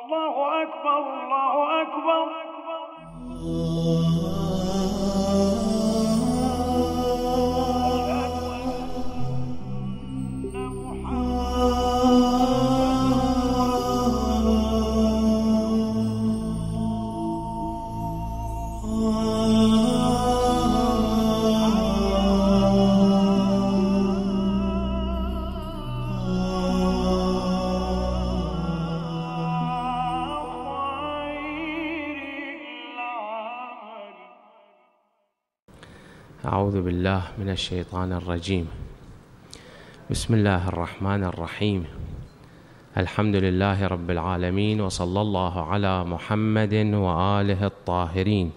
الله أكبر الله أكبر. أعوذ بالله من الشيطان الرجيم. بسم الله الرحمن الرحيم. الحمد لله رب العالمين، وصلى الله على محمد وآله الطاهرين.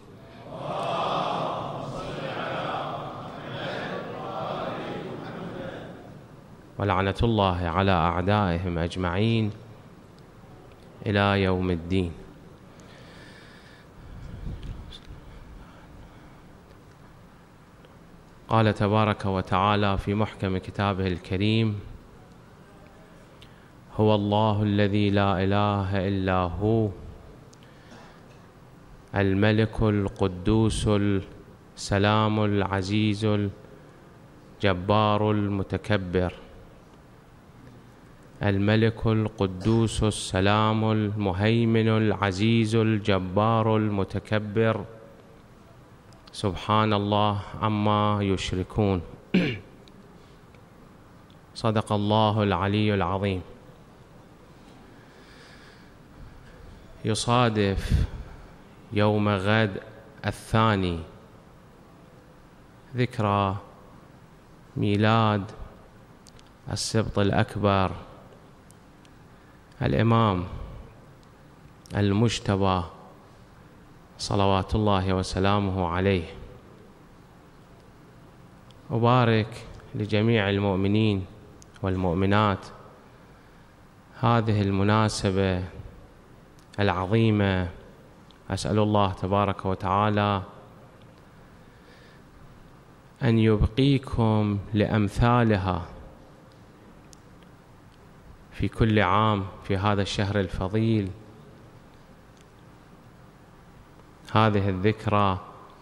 ولعنة الله على أعدائهم أجمعين إلى يوم الدين. قال تبارك وتعالى في محكم كتابه الكريم: هو الله الذي لا إله إلا هو الملك القدوس السلام العزيز الجبار المتكبر. الملك القدوس السلام المهيمن العزيز الجبار المتكبر، سبحان الله عما يشركون. صدق الله العلي العظيم. يصادف يوم غد الثاني ذكرى ميلاد السبط الأكبر الإمام المجتبى صلوات الله وسلامه عليه. أبارك لجميع المؤمنين والمؤمنات هذه المناسبة العظيمة. أسأل الله تبارك وتعالى أن يبقيكم لأمثالها في كل عام في هذا الشهر الفضيل. هذه الذكرى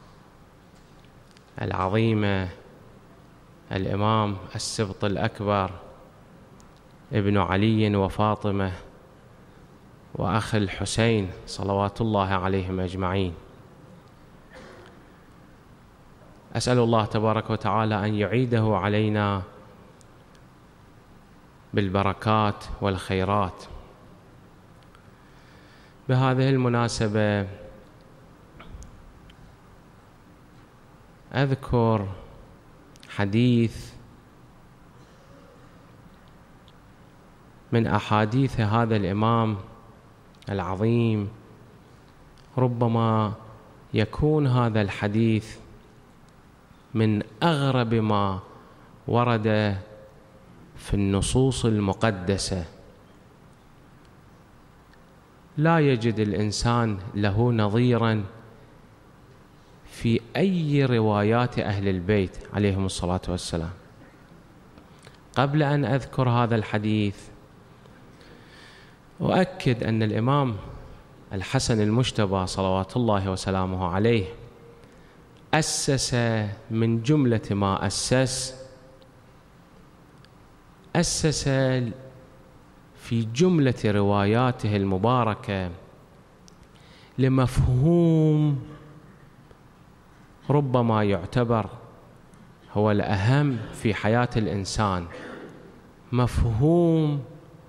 العظيمة، الإمام السبط الأكبر ابن علي وفاطمة وأخ الحسين صلوات الله عليهم أجمعين. أسأل الله تبارك وتعالى أن يعيده علينا بالبركات والخيرات. بهذه المناسبة أذكر حديث من أحاديث هذا الإمام العظيم. ربما يكون هذا الحديث من أغرب ما ورد في النصوص المقدسة. لا يجد الإنسان له نظيراً في أي روايات أهل البيت عليهم الصلاة والسلام. قبل أن أذكر هذا الحديث أؤكد أن الإمام الحسن المجتبى صلوات الله وسلامه عليه أسس من جملة ما أسس في جملة رواياته المباركة لمفهوم ربما يعتبر هو الأهم في حياة الإنسان، مفهوم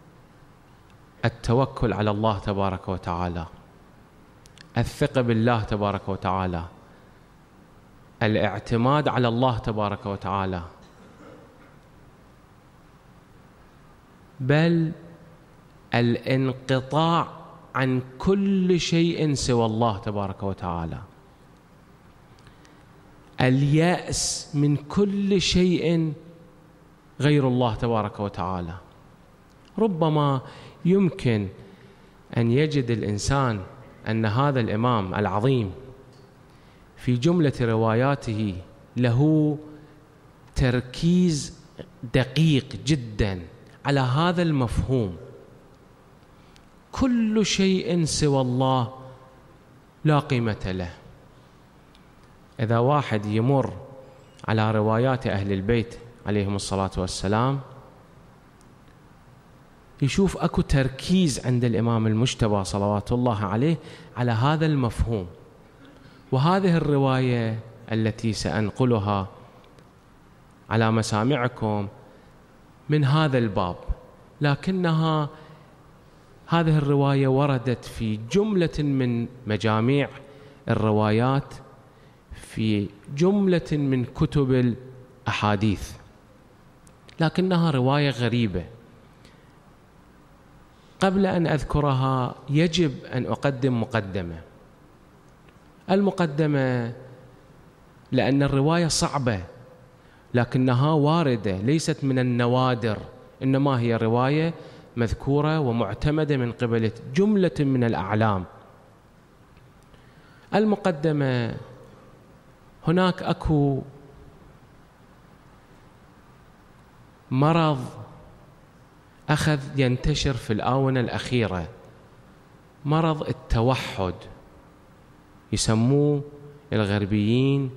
التوكل على الله تبارك وتعالى، الثقة بالله تبارك وتعالى، الاعتماد على الله تبارك وتعالى، بل الانقطاع عن كل شيء سوى الله تبارك وتعالى، اليأس من كل شيء غير الله تبارك وتعالى. ربما يمكن أن يجد الإنسان أن هذا الإمام العظيم في جملة رواياته له تركيز دقيق جدا على هذا المفهوم، كل شيء سوى الله لا قيمة له. إذا واحد يمر على روايات أهل البيت عليهم الصلاة والسلام يشوف أكو تركيز عند الإمام المجتبى صلوات الله عليه على هذا المفهوم. وهذه الرواية التي سأنقلها على مسامعكم من هذا الباب، لكنها هذه الرواية وردت في جملة من مجاميع الروايات في جملة من كتب الأحاديث، لكنها رواية غريبة. قبل أن أذكرها يجب أن أقدم مقدمة. المقدمة لأن الرواية صعبة لكنها واردة، ليست من النوادر، إنما هي رواية مذكورة ومعتمدة من قبل جملة من الأعلام. المقدمة: هناك أكو مرض أخذ ينتشر في الآونة الأخيرة، مرض التوحد، يسموه الغربيين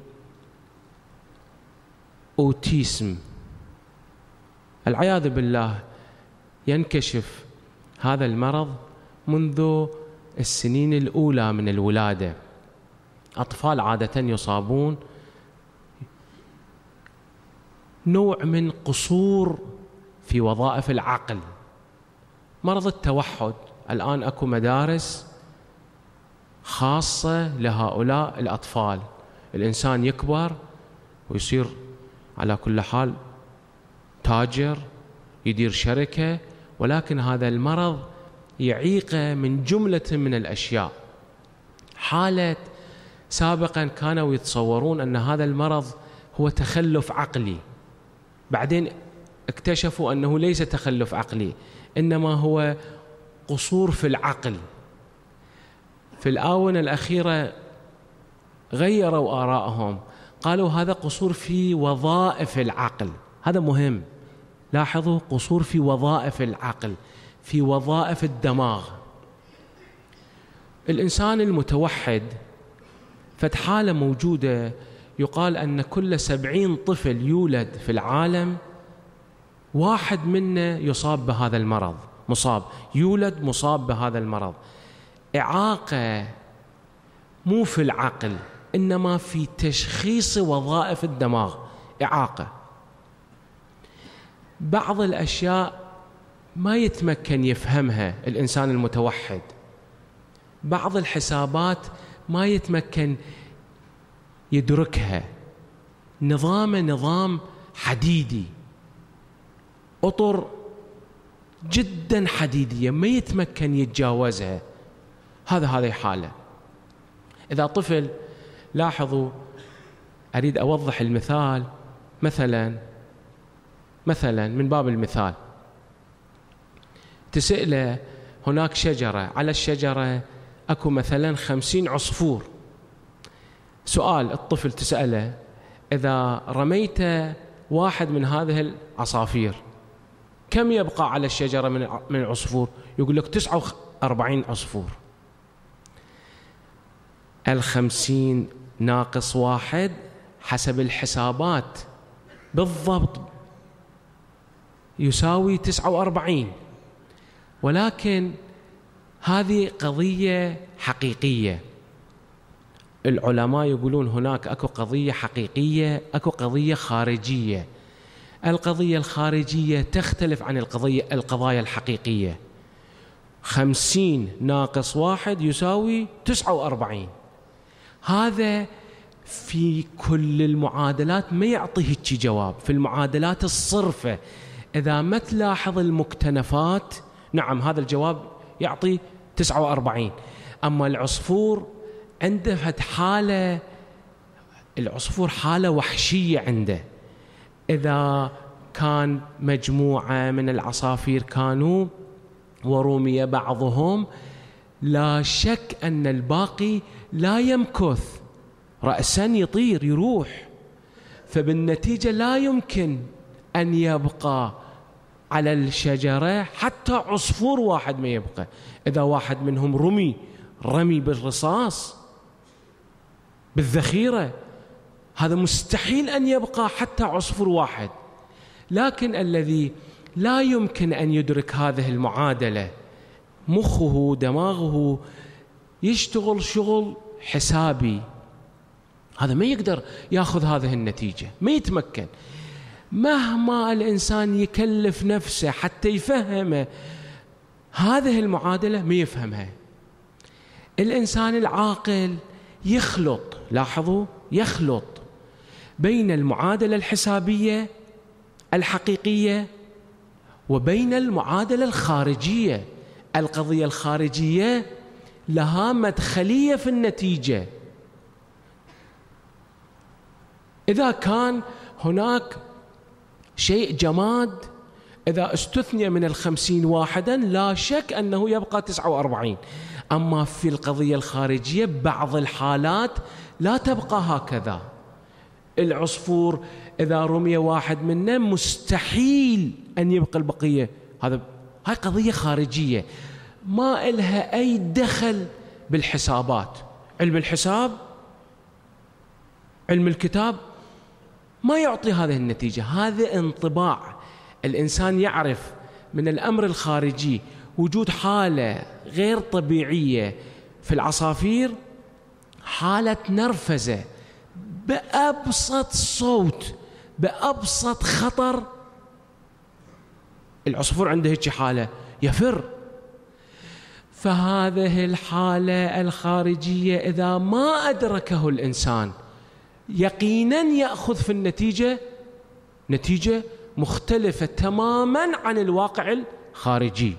أوتيسم. العياذ بالله ينكشف هذا المرض منذ السنين الأولى من الولادة. أطفال عادة يصابون نوع من قصور في وظائف العقل، مرض التوحد. الآن أكو مدارس خاصة لهؤلاء الأطفال. الإنسان يكبر ويصير على كل حال تاجر، يدير شركة، ولكن هذا المرض يعيقه من جملة من الأشياء. حالة سابقا كانوا يتصورون أن هذا المرض هو تخلف عقلي، بعدين اكتشفوا أنه ليس تخلف عقلي، إنما هو قصور في العقل. في الآونة الأخيرة غيروا آرائهم، قالوا هذا قصور في وظائف العقل. هذا مهم، لاحظوا، قصور في وظائف العقل، في وظائف الدماغ. الإنسان المتوحد فتحالة موجودة، يقال أن كل 70 طفل يولد في العالم واحد منا يصاب بهذا المرض، يولد مصاب بهذا المرض. إعاقة مو في العقل إنما في تشخيص وظائف الدماغ، إعاقة. بعض الأشياء ما يتمكن يفهمها الإنسان المتوحد، بعض الحسابات ما يتمكن يدركها. نظام حديدي، أطر جدا حديدية ما يتمكن يتجاوزها. هذه حالة. إذا طفل، لاحظوا، أريد أوضح المثال. مثلا من باب المثال، تسأله هناك شجرة، على الشجرة أكو مثلا 50 عصفور. سؤال الطفل تسأله: إذا رميت واحد من هذه العصافير كم يبقى على الشجرة من العصفور؟ يقول لك 49 عصفور. 50 ناقص 1 حسب الحسابات بالضبط يساوي 49. ولكن هذه قضية حقيقية. العلماء يقولون هناك أكو قضية حقيقية، أكو قضية خارجية. القضية الخارجية تختلف عن القضايا الحقيقية. 50 ناقص 1 يساوي 49. هذا في كل المعادلات ما يعطي هيك جواب. في المعادلات الصرفة إذا ما تلاحظ المكتنفات، نعم هذا الجواب يعطي 49. أما العصفور عنده حالة، العصفور حالة وحشية عنده. إذا كان مجموعة من العصافير كانوا ورمي بعضهم، لا شك أن الباقي لا يمكث، رأسا يطير يروح، فبالنتيجة لا يمكن أن يبقى على الشجرة حتى عصفور واحد ما يبقى. إذا واحد منهم رمي بالرصاص بالذخيرة، هذا مستحيل أن يبقى حتى عصفور واحد. لكن الذي لا يمكن أن يدرك هذه المعادلة، مخه دماغه يشتغل شغل حسابي، هذا ما يقدر يأخذ هذه النتيجة، ما يتمكن. مهما الإنسان يكلف نفسه حتى يفهم هذه المعادلة ما يفهمها. الإنسان العاقل يخلط، لاحظوا، يخلط بين المعادلة الحسابية الحقيقية وبين المعادلة الخارجية. القضية الخارجية لها مدخلية في النتيجة. إذا كان هناك شيء جماد، إذا استثني من 50 واحدا لا شك أنه يبقى 49. أما في القضية الخارجية بعض الحالات لا تبقى هكذا. العصفور إذا رمي واحد منه مستحيل أن يبقى البقية. هاي قضية خارجية ما إلها أي دخل بالحسابات. علم الحساب، علم الكتاب ما يعطي هذه النتيجة. هذا انطباع الإنسان يعرف من الأمر الخارجي. وجود حالة غير طبيعية في العصافير، حالة نرفزة بأبسط صوت، بأبسط خطر، العصفور عنده هيك حالة يفر. فهذه الحالة الخارجية إذا ما أدركه الإنسان يقينا يأخذ في النتيجة نتيجة مختلفة تماما عن الواقع الخارجي.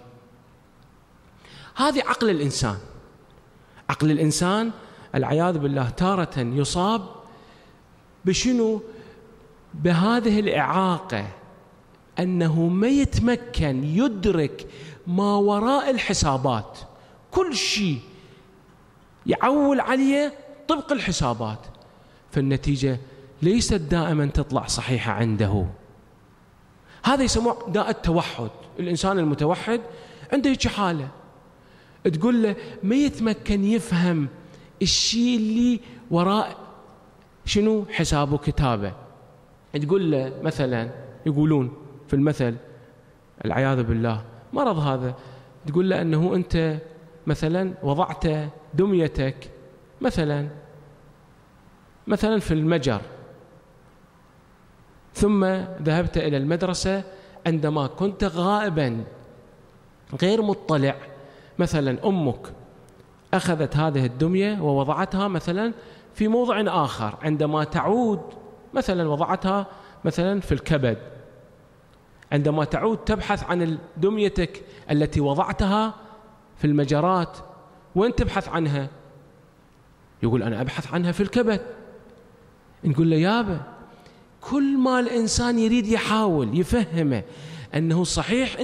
هذه عقل الإنسان. عقل الإنسان العياذ بالله تارة يصاب بشنو؟ بهذه الإعاقة، أنه ما يتمكن يدرك ما وراء الحسابات. كل شيء يعول عليه طبق الحسابات، فالنتيجة ليست دائما تطلع صحيحة عنده. هذا يسموه داء التوحد. الإنسان المتوحد عنده هيك حالة، تقول له ما يتمكن يفهم الشيء اللي وراء شنو حسابه كتابه. تقول له مثلا، يقولون في المثل العياذ بالله مرض هذا، تقول له أنه أنت مثلا وضعت دميتك مثلا في المجر، ثم ذهبت إلى المدرسة عندما كنت غائبا غير مطلع. مثلا أمك أخذت هذه الدمية ووضعتها مثلا في موضع آخر، عندما تعود مثلا وضعتها مثلا في الكبد. عندما تعود تبحث عن دميتك التي وضعتها في المجرات، وين تبحث عنها؟ يقول أنا أبحث عنها في الكبد. نقول له يابا، كل ما الإنسان يريد يحاول يفهمه أنه صحيح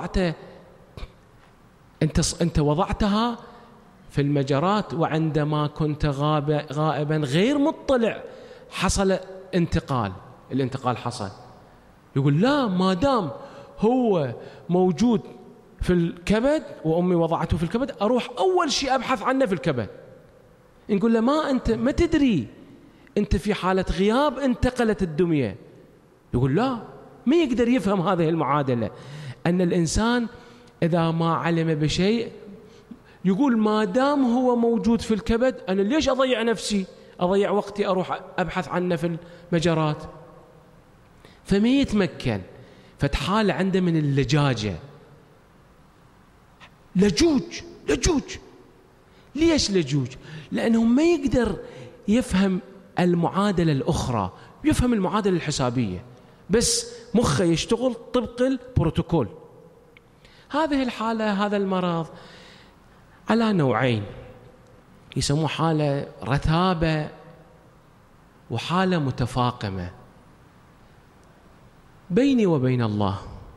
أنت وضعتها في المجرات، وعندما كنت غائبا غير مطلع حصل الانتقال حصل. يقول لا، ما دام هو موجود في الكبد وأمي وضعته في الكبد، أروح أول شيء أبحث عنه في الكبد. نقول له أنت ما تدري، أنت في حالة غياب انتقلت الدمية. يقول لا، ما يقدر يفهم هذه المعادلة، أن الإنسان إذا ما علم بشيء يقول ما دام هو موجود في الكبد أنا ليش أضيع نفسي، أضيع وقتي أروح أبحث عنه في المجرات. فما يتمكن، فتحال عنده من اللجاجة، لجوج. ليش لجوج؟ لأنه ما يقدر يفهم المعادلة الأخرى، يفهم المعادلة الحسابية، بس مخه يشتغل طبق البروتوكول. هذه الحالة، هذا المرض على نوعين، يسموه حالة رتابة وحالة متفاقمة. بيني وبين الله،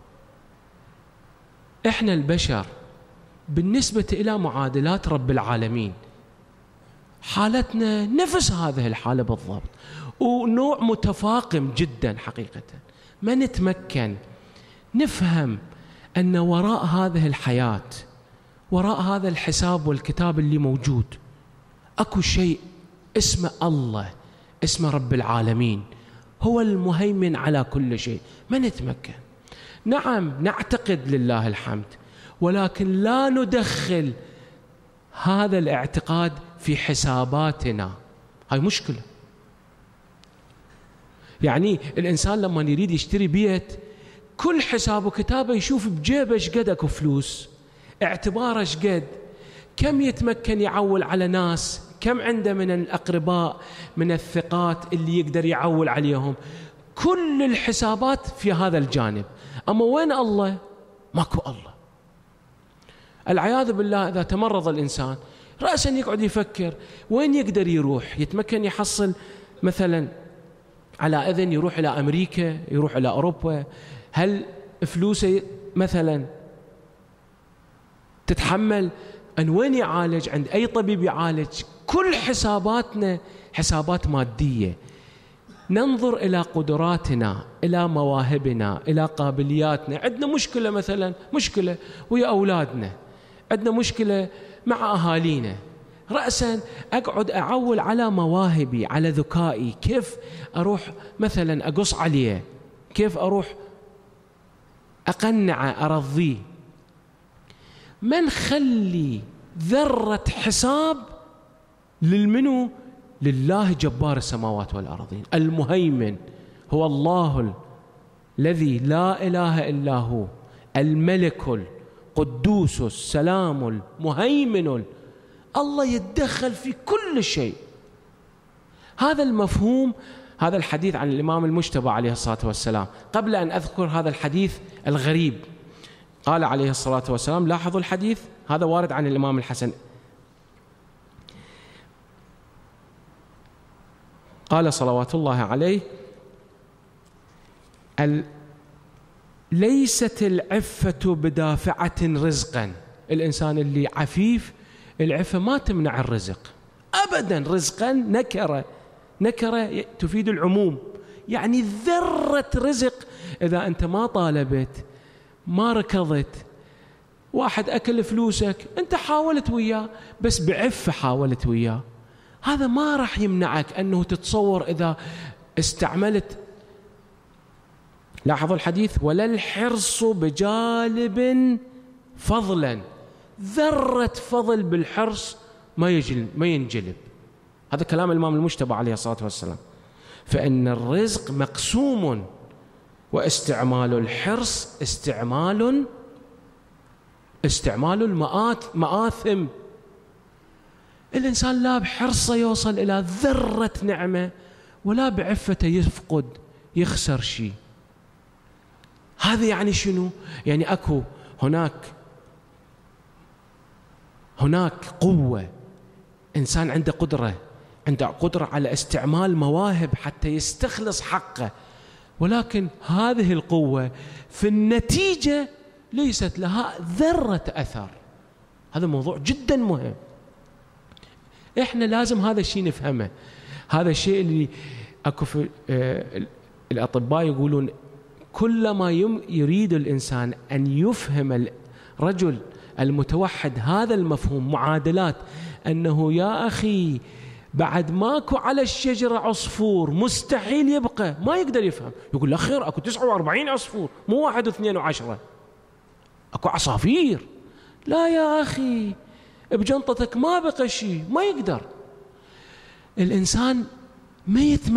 إحنا البشر بالنسبة إلى معادلات رب العالمين حالتنا نفس هذه الحالة بالضبط، ونوع متفاقم جدا حقيقة. ما نتمكن نفهم أن وراء هذه الحياة، وراء هذا الحساب والكتاب اللي موجود، أكو شيء اسمه الله، اسمه رب العالمين، هو المهيمن على كل شيء. ما نتمكن، نعم نعتقد لله الحمد، ولكن لا ندخل هذا الاعتقاد في حساباتنا. هاي مشكلة. يعني الإنسان لما يريد يشتري بيت، كل حسابه كتابه يشوف بجيبه ايش قد اكو فلوس، اعتباره ايش قد، كم يتمكن يعول على ناس، كم عنده من الأقرباء من الثقات اللي يقدر يعول عليهم. كل الحسابات في هذا الجانب. أما وين الله؟ ماكو الله. العياذ بالله إذا تمرض الإنسان رأسا يقعد يفكر وين يقدر يروح، يتمكن يحصل مثلا على إذن يروح إلى أمريكا، يروح إلى أوروبا، هل فلوسه مثلا تتحمل أن وين يعالج، عند أي طبيب يعالج؟ كل حساباتنا حسابات مادية. ننظر إلى قدراتنا، إلى مواهبنا، إلى قابلياتنا. عندنا مشكلة مثلا، مشكلة ويا أولادنا، عندنا مشكلة مع أهالينا، رأسا أقعد أعول على مواهبي، على ذكائي، كيف أروح مثلا أقص عليه، كيف أروح أقنعه، أرضيه. ما نخلي ذرة حساب للمنو؟ لله جبار السماوات والأرضين، المهيمن، هو الله الذي لا إله إلا هو، الملك القدوس السلام المهيمن. الله يتدخل في كل شيء. هذا المفهوم، هذا الحديث عن الإمام المجتبى عليه الصلاة والسلام. قبل أن أذكر هذا الحديث الغريب، قال عليه الصلاة والسلام، لاحظوا الحديث هذا وارد عن الإمام الحسن، قال صلوات الله عليه: ليست العفة بدافعة رزقا. الإنسان اللي عفيف، العفة ما تمنع الرزق أبدا. رزقا نكرة تفيد العموم، يعني ذرة رزق إذا أنت ما طالبت، ما ركضت، واحد أكل فلوسك، أنت حاولت وياه بس بعفة حاولت وياه، هذا ما راح يمنعك أنه تتصور إذا استعملت. لاحظوا الحديث: ولا الحرص بجالب فضلا. ذرة فضل بالحرص ما ينجلب. هذا كلام الإمام المجتبى عليه الصلاة والسلام. فإن الرزق مقسوم، واستعمال الحرص استعمال المآثم. الإنسان لا بحرصه يوصل إلى ذرة نعمة، ولا بعفته يفقد يخسر شيء. هذا يعني شنو؟ يعني أكو هناك قوة، إنسان عنده قدرة على استعمال مواهب حتى يستخلص حقه، ولكن هذه القوة في النتيجة ليست لها ذرة أثر. هذا موضوع جدا مهم، إحنا لازم هذا الشيء نفهمه. هذا الشيء اللي أكو في الأطباء يقولون كلما يريد الإنسان أن يفهم الرجل المتوحد هذا المفهوم، معادلات، أنه يا أخي بعد ماكو على الشجرة عصفور، مستحيل يبقى، ما يقدر يفهم. يقول لا خير، أكو 49 عصفور، مو 1 و2 و10، أكو عصافير. لا يا أخي، بجنطتك ما بقى شيء، ما يقدر. الإنسان ما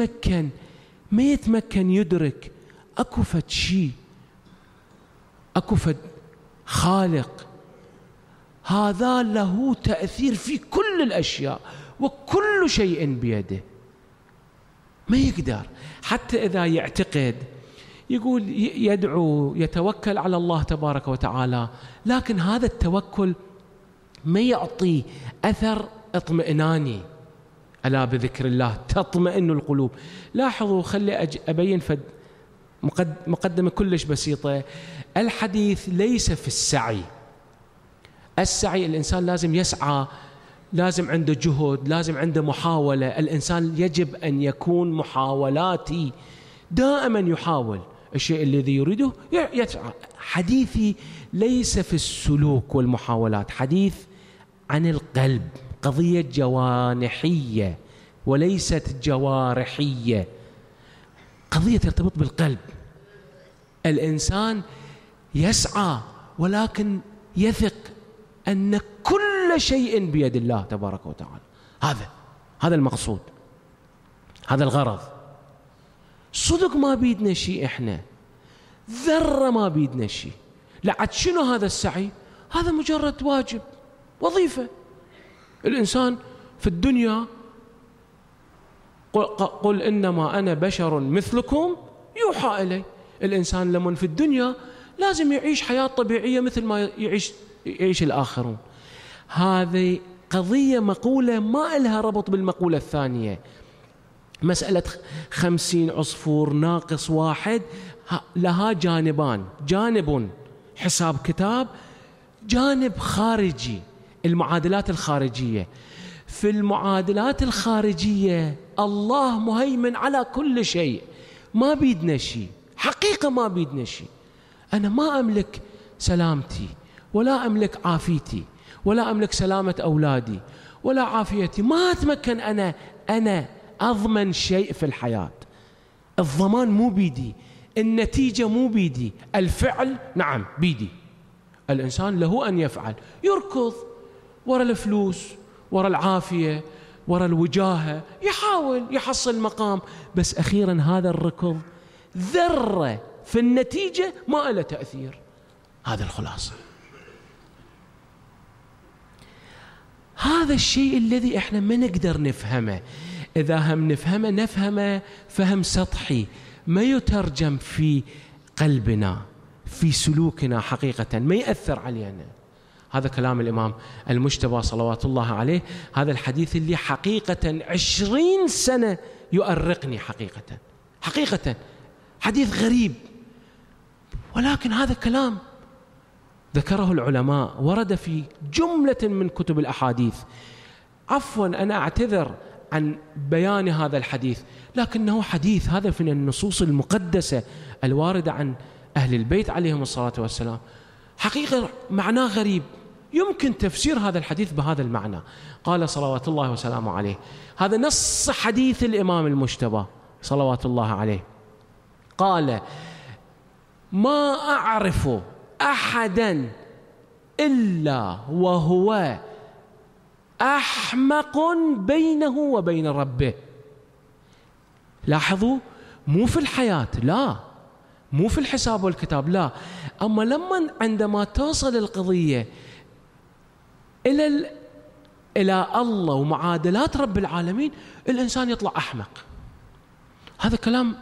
يتمكن يدرك أكو فد شيء، أكو فد خالق، هذا له تأثير في كل الأشياء وكل شيء بيده. ما يقدر. حتى إذا يعتقد، يقول يدعو، يتوكل على الله تبارك وتعالى، لكن هذا التوكل ما يعطي أثر اطمئناني. ألا بذكر الله تطمئن القلوب. لاحظوا، خلي أبين فد مقدمة كلش بسيطة. الحديث ليس في السعي. السعي الإنسان لازم يسعى، لازم عنده جهد، لازم عنده محاولة. الإنسان يجب أن يكون محاولاتي، دائما يحاول. الشيء الذي يريده يسعى. حديثي ليس في السلوك والمحاولات، حديث عن القلب، قضية جوانحية وليست جوارحية، قضية ترتبط بالقلب. الإنسان يسعى ولكن يثق أن كل شيء بيد الله تبارك وتعالى. هذا المقصود، هذا الغرض. صدق ما بيدنا شيء، إحنا ذرة ما بيدنا شيء. لعد شنو هذا السعي؟ هذا مجرد واجب، وظيفة. الإنسان في الدنيا قل إنما أنا بشر مثلكم يوحى إلي. الإنسان لمن في الدنيا لازم يعيش حياة طبيعية مثل ما يعيش الآخرون. هذه قضية مقولة ما إلها ربط بالمقولة الثانية. مسألة 50 عصفور ناقص واحد لها جانبان، جانب حساب كتاب، جانب خارجي، المعادلات الخارجية. في المعادلات الخارجية الله مهيمن على كل شيء، ما بيدنا شيء، حقيقة ما بيدنا شيء. أنا ما أملك سلامتي، ولا أملك عافيتي، ولا أملك سلامة أولادي، ولا عافيتي. ما أتمكن أنا أضمن شيء في الحياة. الضمان مو بيدي، النتيجة مو بيدي، الفعل نعم بيدي. الإنسان له أن يفعل، يركض وراء الفلوس، وراء العافية، وراء الوجاهة، يحاول يحصل مقام، بس أخيرا هذا الركض ذرة في النتيجة ما له تأثير. هذا الخلاصة. هذا الشيء الذي احنا ما نقدر نفهمه. إذا هم نفهمه فهم سطحي، ما يترجم في قلبنا، في سلوكنا حقيقة، ما يأثر علينا. هذا كلام الإمام المجتبى صلوات الله عليه. هذا الحديث اللي حقيقة 20 سنة يؤرقني، حقيقة حديث غريب، ولكن هذا كلام ذكره العلماء، ورد في جملة من كتب الأحاديث. عفوا أنا أعتذر عن بيان هذا الحديث، لكنه حديث، هذا من النصوص المقدسة الواردة عن أهل البيت عليهم الصلاة والسلام. حقيقة معناه غريب، يمكن تفسير هذا الحديث بهذا المعنى. قال صلوات الله وسلامه عليه، هذا نص حديث الإمام المجتبى صلوات الله عليه، قال: ما أعرف أحدا إلا وهو أحمق بينه وبين ربه. لاحظوا، مو في الحياة، لا، مو في الحساب والكتاب، لا، أما لما عندما توصل القضية إلى الله ومعادلات رب العالمين، الإنسان يطلع أحمق. هذا كلام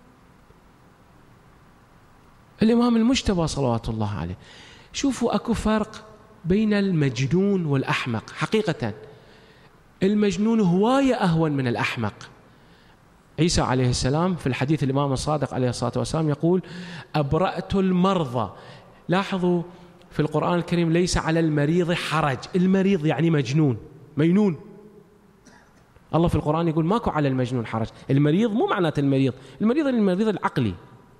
الإمام المجتبى صلوات الله عليه. شوفوا، أكو فرق بين المجنون والأحمق. حقيقة المجنون هواية أهون من الأحمق. عيسى عليه السلام في الحديث الإمام الصادق عليه الصلاة والسلام يقول: أبرأت المرضى. لاحظوا في القرآن الكريم: ليس على المريض حرج. المريض يعني مجنون. الله في القرآن يقول: ماكو على المجنون حرج. المريض مو معناته المريض العقلي.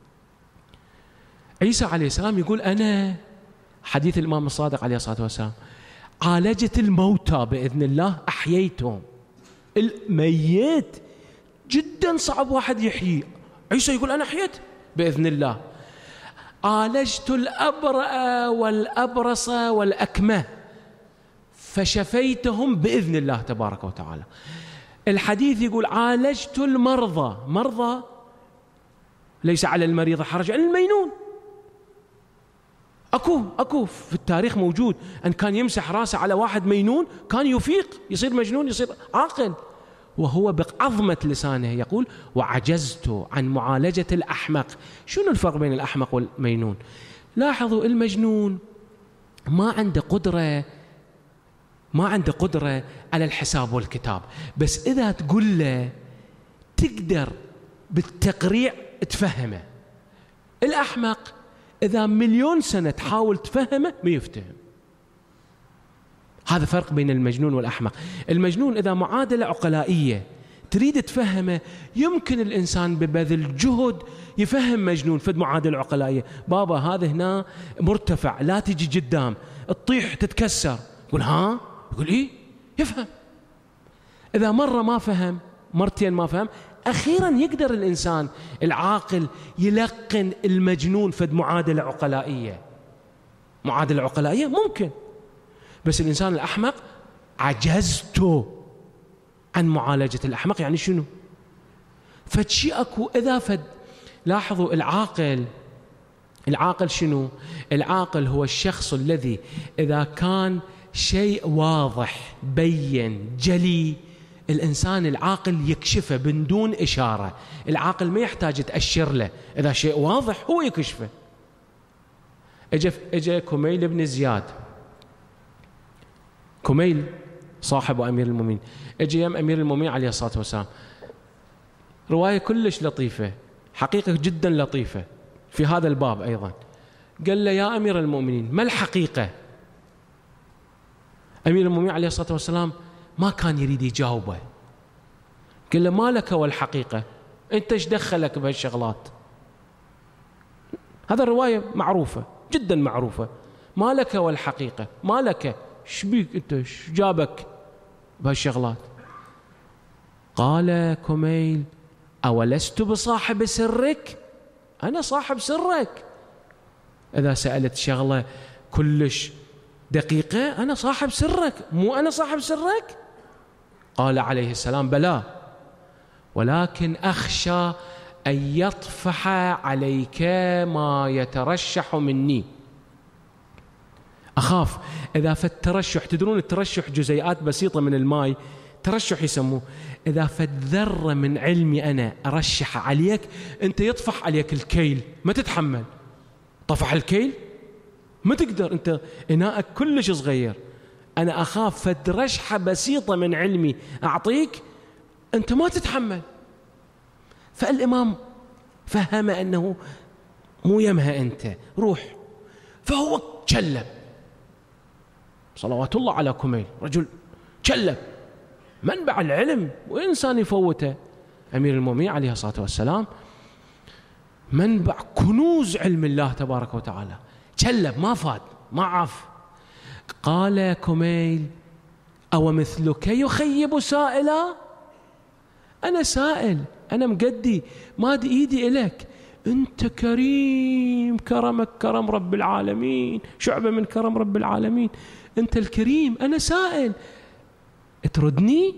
عيسى عليه السلام يقول: أنا، حديث الإمام الصادق عليه الصلاة والسلام، عالجت الموتى بإذن الله، أحييتهم. الميت جدا صعب واحد يحيي، عيسى يقول: أنا أحييت بإذن الله. عالجت الأبرأ والأبرص والأكمه فشفيتهم بإذن الله تبارك وتعالى. الحديث يقول: عالجت مرضى ليس على المريض حرج، على المينون. أكو في التاريخ موجود أن كان يمسح راسه على واحد مينون، كان يفيق، يصير مجنون، يصير عاقل، وهو بعظمة لسانه يقول: وعجزت عن معالجة الأحمق. شنو الفرق بين الأحمق والمينون؟ لاحظوا، المجنون ما عنده قدرة على الحساب والكتاب، بس إذا تقول له تقدر بالتقريع تفهمه. الأحمق إذا 1,000,000 سنة تحاول تفهمه ما يفتهم. هذا فرق بين المجنون والأحمق. المجنون إذا معادلة عقلائية تريد تفهمه، يمكن الإنسان ببذل جهد يفهم مجنون فد معادلة عقلائية. بابا هذا هنا مرتفع، لا تجي قدام تطيح تتكسر. يقول ها، يقول إيه، يفهم. إذا مرة ما فهم، مرتين ما فهم، أخيرا يقدر الإنسان العاقل يلقن المجنون فد معادلة عقلائية. معادلة عقلائية ممكن، بس الإنسان الأحمق عجزته عن معالجة الأحمق. يعني شنو؟ فد شيء أكو إذا فد. لاحظوا العاقل شنو؟ العاقل هو الشخص الذي إذا كان شيء واضح بين جلي، الإنسان العاقل يكشفه من دون إشارة. العاقل ما يحتاج تأشر له، إذا شيء واضح هو يكشفه. اجى كميل بن زياد، كميل صاحب أمير المؤمنين، اجى يم أمير المؤمنين عليه الصلاة والسلام. رواية كلش لطيفة، حقيقة جدا لطيفة في هذا الباب أيضا. قال له يا أمير المؤمنين ما الحقيقة؟ أمير المؤمنين عليه الصلاة والسلام ما كان يريد يجاوبه. قال له ما لك والحقيقة، أنت ايش دخلك بهالشغلات؟ هذا الرواية معروفة جدا معروفة. ما لك والحقيقة، ما لك، ايش بيك أنت، ايش جابك بهالشغلات؟ قال كميل أولست بصاحب سرك؟ أنا صاحب سرك. إذا سألت شغلة كلش دقيقة أنا صاحب سرك، مو أنا صاحب سرك؟ قال عليه السلام بلى، ولكن أخشى أن يطفح عليك ما يترشح مني. أخاف إذا فالترشح، تدرون الترشح جزيئات بسيطة من الماء، ترشح يسموه. إذا فد ذرة من علمي أنا أرشح عليك، أنت يطفح عليك الكيل ما تتحمل. طفح الكيل ما تقدر، أنت إناءك كلش صغير. أنا أخاف فد رشحة بسيطة من علمي أعطيك أنت ما تتحمل. فالإمام فهم أنه مو يمها أنت، روح. فهو تشلب، صلوات الله على كميل، رجل تشلب منبع العلم وإنسان يفوته. أمير المؤمنين عليه الصلاة والسلام منبع كنوز علم الله تبارك وتعالى، تشلب ما فاد ما عاف. قال كميل أو مثلك يخيب سائلا؟ أنا سائل، أنا مقدي ماد إيدي إليك، أنت كريم، كرمك كرم رب العالمين، شعبة من كرم رب العالمين، أنت الكريم، أنا سائل، تردني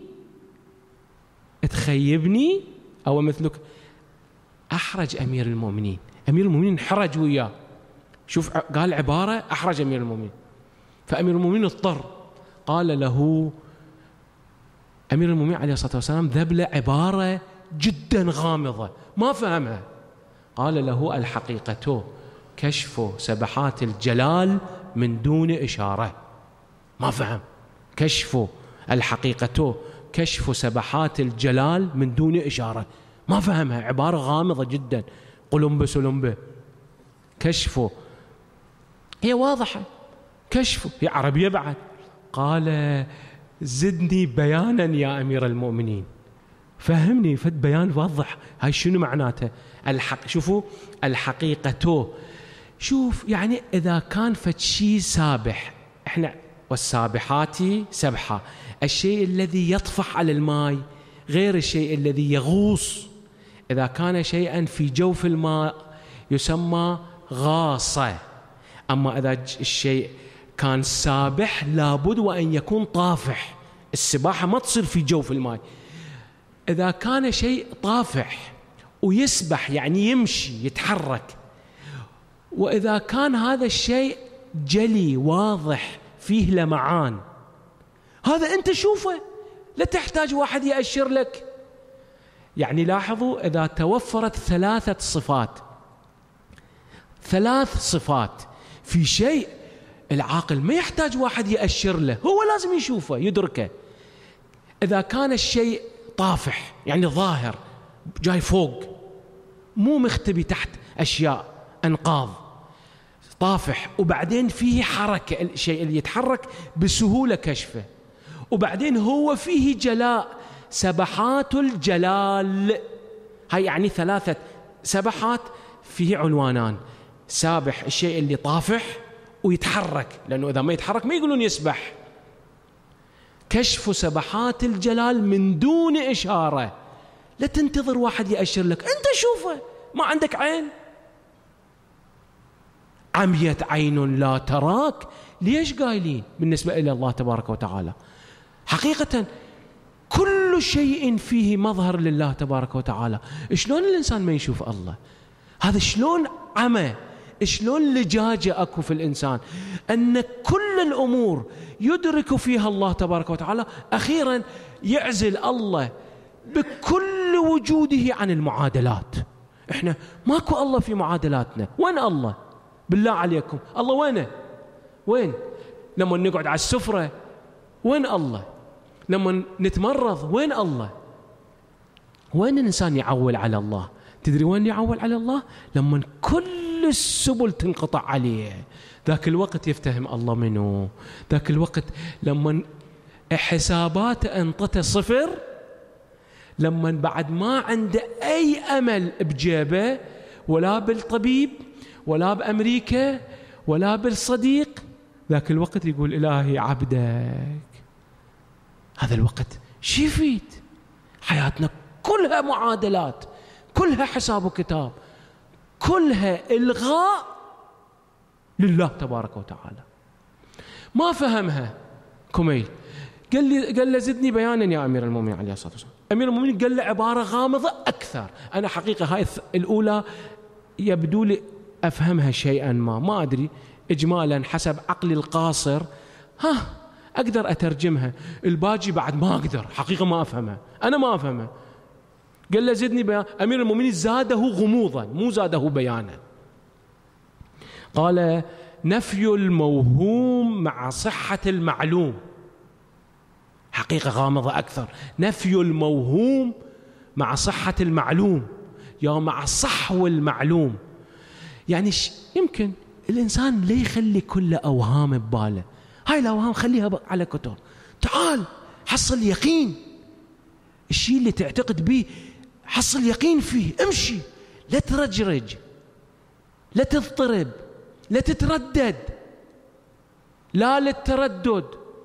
تخيبني؟ أو مثلك. أحرج أمير المؤمنين، أمير المؤمنين حرج وياه. شوف قال عبارة أحرج أمير المؤمنين. فأمير المؤمنين اضطر، قال له أمير المؤمنين عليه الصلاة والسلام ذب له عبارة جدا غامضة ما فهمها. قال له الحقيقة كشف سبحات الجلال من دون إشارة. ما فهم. كشف الحقيقة كشف سبحات الجلال من دون إشارة، ما فهمها، عبارة غامضة جدا، قلمبة سلمبة. كشف هي واضحة، كشف هي عربية بعد. قال زدني بيانا يا أمير المؤمنين، فهمني فد بيان واضح، هاي شنو معناته؟ شوفوا الحقيقة، شوف يعني إذا كان فد شيء سابح، إحنا والسابحات سبحة، الشيء الذي يطفح على الماء غير الشيء الذي يغوص. إذا كان شيئا في جوف الماء يسمى غاصة، أما إذا الشيء كان سابح لابد وأن يكون طافح. السباحة ما تصير في جوف الماء. إذا كان شيء طافح ويسبح يعني يمشي يتحرك، وإذا كان هذا الشيء جلي واضح فيه لمعان، هذا أنت شوفه، لا تحتاج واحد يأشر لك. يعني لاحظوا إذا توفرت ثلاث صفات في شيء، العاقل ما يحتاج واحد يأشر له، هو لازم يشوفه يدركه. إذا كان الشيء طافح يعني ظاهر جاي فوق، مو مختبي تحت أشياء أنقاض، طافح وبعدين فيه حركة، الشيء اللي يتحرك بسهولة كشفه، وبعدين هو فيه جلاء سبحات الجلال. هاي يعني 3 سبحات فيه عنوانان: سابح الشيء اللي طافح ويتحرك، لأنه إذا ما يتحرك ما يقولون يسبح. كشف سبحات الجلال من دون إشارة، لا تنتظر واحد يأشر لك، أنت شوفه، ما عندك عين؟ عميت عين لا تراك، ليش قايلين بالنسبة إلى الله تبارك وتعالى؟ حقيقة كل شيء فيه مظهر لله تبارك وتعالى. شلون الإنسان ما يشوف الله؟ هذا شلون عمى، شلون لجاجة أكو في الإنسان، أن كل الأمور يدرك فيها الله تبارك وتعالى، أخيرا يعزل الله بكل وجوده عن المعادلات. إحنا ماكو الله في معادلاتنا. وين الله؟ بالله عليكم الله وينه؟ وين؟ لما نقعد على السفرة وين الله؟ لما نتمرض وين الله؟ وين الإنسان يعول على الله؟ تدري وين يعول على الله؟ لما كل السبل تنقطع عليه، ذاك الوقت يفتهم الله منه. ذاك الوقت لما حساباته انطته 0، لما بعد ما عنده أي أمل بجيبه، ولا بالطبيب ولا بأمريكا ولا بالصديق، ذاك الوقت يقول إلهي عبدك. هذا الوقت شو يفيد؟ حياتنا كلها معادلات، كلها حساب وكتاب، كلها إلغاء لله تبارك وتعالى. ما فهمها كميل، قال له زدني بيانا يا أمير المؤمنين عليه الصلاة والسلام. أمير المؤمنين قال له عبارة غامضة أكثر. أنا حقيقة هاي الأولى يبدو لي أفهمها شيئا ما أدري، إجمالا حسب عقلي القاصر أقدر أترجمها، الباجي بعد ما أقدر، حقيقة ما أفهمها، أنا ما أفهمها. قال له زدني بيان. أمير المؤمنين زاده غموضا مو زاده بيانا. قال نفي الموهوم مع صحة المعلوم. حقيقة غامضة أكثر، نفي الموهوم مع صحة المعلوم، يا مع صحو المعلوم. يعني يمكن الإنسان لا يخلي كل أوهام بباله، هاي الأوهام خليها على كتر، تعال حصل يقين، الشيء اللي تعتقد به حصل يقين فيه، امشي، لا ترجرج، لا تضطرب، لا تتردد، لا للتردد.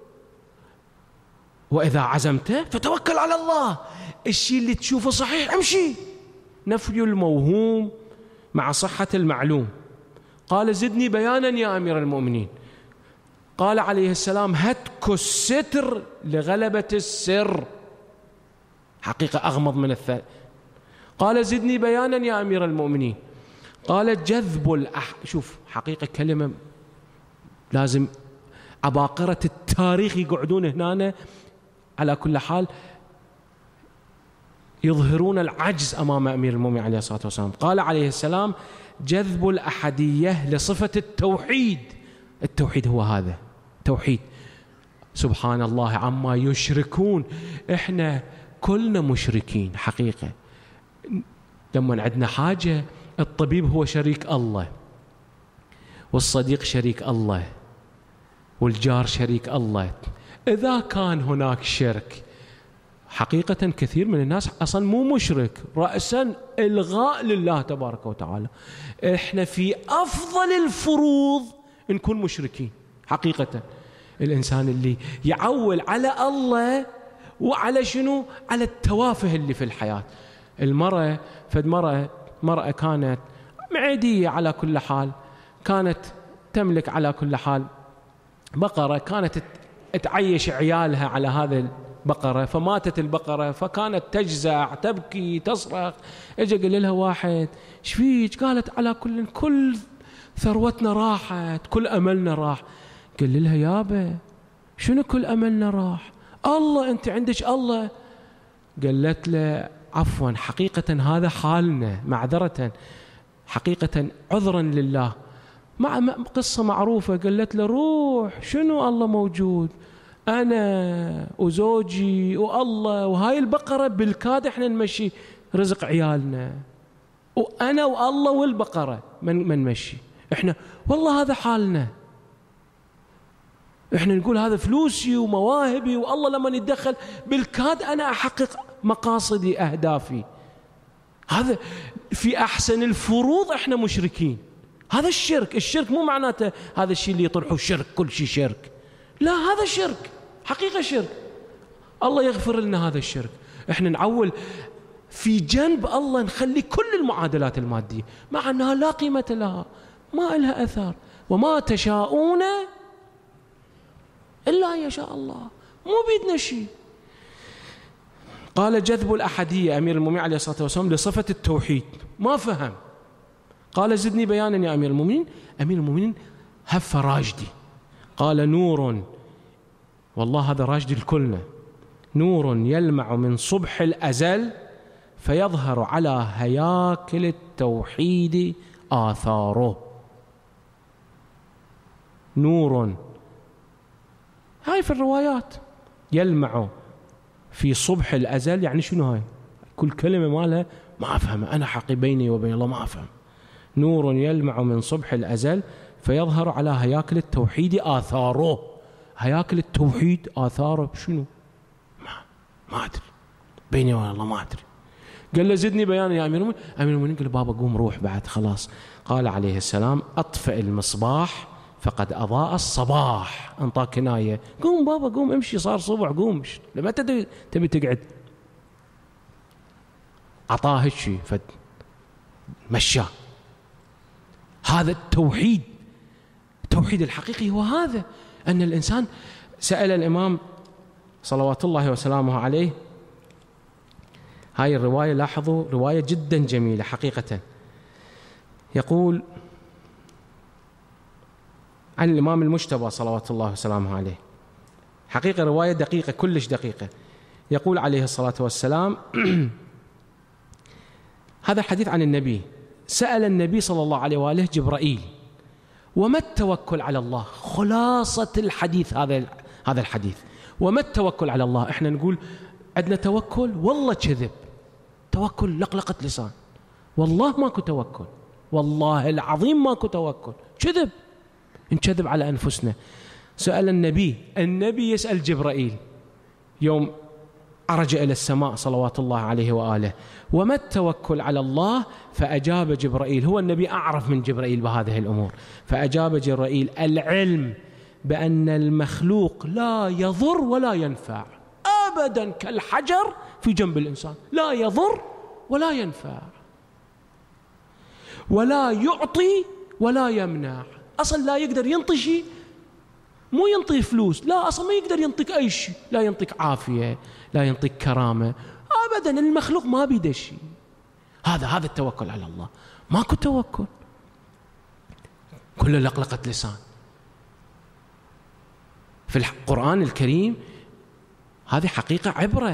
وإذا عزمت فتوكل على الله، الشيء اللي تشوفه صحيح امشي. نفي الموهوم مع صحة المعلوم. قال زدني بيانا يا أمير المؤمنين. قال عليه السلام هتك الستر لغلبة السر. حقيقة أغمض من الثاني. قال زدني بيانا يا أمير المؤمنين. قال جذب شوف حقيقة كلمة لازم عباقرة التاريخ يقعدون هنا على كل حال يظهرون العجز أمام أمير المؤمنين عليه الصلاة والسلام. قال عليه السلام جذب الأحدية لصفة التوحيد. التوحيد هو هذا توحيد، سبحان الله عما يشركون. إحنا كلنا مشركين حقيقة. لما عندنا حاجة، الطبيب هو شريك الله، والصديق شريك الله، والجار شريك الله. إذا كان هناك شرك، حقيقة كثير من الناس أصلا مو مشرك، رأسا إلغاء لله تبارك وتعالى. إحنا في أفضل الفروض نكون مشركين حقيقة. الإنسان اللي يعول على الله وعلى شنو؟ على التوافه اللي في الحياة. المرأة مرأة كانت معدية على كل حال، كانت تملك على كل حال بقرة، كانت تعيش عيالها على هذا البقرة، فماتت البقرة، فكانت تجزع تبكي تصرخ. اجى قال لها واحد ايش فيك؟ قالت على كل ثروتنا راحت، كل أملنا راح. قال لها يابا شنو كل أملنا راح؟ الله، أنت عندك الله. قالت له عفوا حقيقة هذا حالنا، معذرة حقيقة عذرا لله. مع قصة معروفة. قالت له روح، شنو الله موجود؟ أنا وزوجي والله وهاي البقرة بالكاد احنا نمشي رزق عيالنا، وأنا والله والبقرة من نمشي احنا، والله هذا حالنا. إحنا نقول هذا فلوسي ومواهبي، والله لما يتدخل بالكاد أنا أحقق مقاصدي أهدافي. هذا في أحسن الفروض إحنا مشركين. هذا الشرك. الشرك مو معناته هذا الشيء اللي يطرحه شرك، كل شيء شرك، لا، هذا شرك حقيقة، شرك. الله يغفر لنا هذا الشرك. إحنا نعول في جنب الله، نخلي كل المعادلات المادية مع أنها لا قيمة لها، ما لها أثر. وما تشاءون إلا يشاء الله، مو بيدنا شيء. قال جذب الأحدية أمير المؤمنين عليه الصلاة والسلام لصفة التوحيد، ما فهم. قال زدني بيانا يا أمير المؤمنين. أمير المؤمنين هف راجدي، قال نور، والله هذا راجدي الكلنا، نور يلمع من صبح الأزل فيظهر على هياكل التوحيد آثاره. نور، هاي في الروايات، يلمع في صبح الأزل، يعني شنو هاي؟ كل كلمة مالها ما أفهمها أنا، حقي بيني وبين الله ما أفهم. نور يلمع من صبح الأزل فيظهر على هياكل التوحيد آثاره. هياكل التوحيد آثاره شنو؟ ما أدري، بيني وبين الله ما أدري. قال له زدني بيانا يا أمير المؤمنين. أمير المؤمنين قال له بابا قوم روح بعد خلاص. قال عليه السلام أطفئ المصباح فقد أضاء الصباح. انطى كناية، قوم بابا قوم امشي، صار صبح، قوم، لما تبي تقعد. أعطاه هالشي مشاه. هذا التوحيد، التوحيد الحقيقي هو هذا، أن الإنسان سأل الإمام صلوات الله وسلامه عليه. هاي الرواية لاحظوا رواية جدا جميلة حقيقة. يقول عن الإمام المجتبى صلوات الله وسلامه عليه، حقيقة رواية دقيقة، كلش دقيقة. يقول عليه الصلاة والسلام هذا الحديث عن النبي، سأل النبي صلى الله عليه وآله جبرائيل وما التوكل على الله. خلاصة الحديث هذا الحديث، وما التوكل على الله. احنا نقول عندنا توكل، والله كذب، توكل لقلقة لسان، والله ماكو توكل، والله العظيم ماكو توكل، كذب، نكذب على أنفسنا. سأل النبي يسأل جبرائيل يوم عرج إلى السماء صلوات الله عليه وآله، وما التوكل على الله؟ فأجاب جبرائيل، هو النبي أعرف من جبرائيل بهذه الأمور، فأجاب جبرائيل العلم بأن المخلوق لا يضر ولا ينفع أبدا، كالحجر في جنب الإنسان، لا يضر ولا ينفع، ولا يعطي ولا يمنع. أصلا لا يقدر ينطي شيء، مو ينطي فلوس، لا، أصلا ما يقدر ينطيك أي شيء، لا ينطيك عافية، لا ينطيك كرامة أبدا. المخلوق ما بيده شيء. هذا التوكل على الله. ماكو توكل، كله لقلقة لسان. في القرآن الكريم هذه حقيقة عبرة.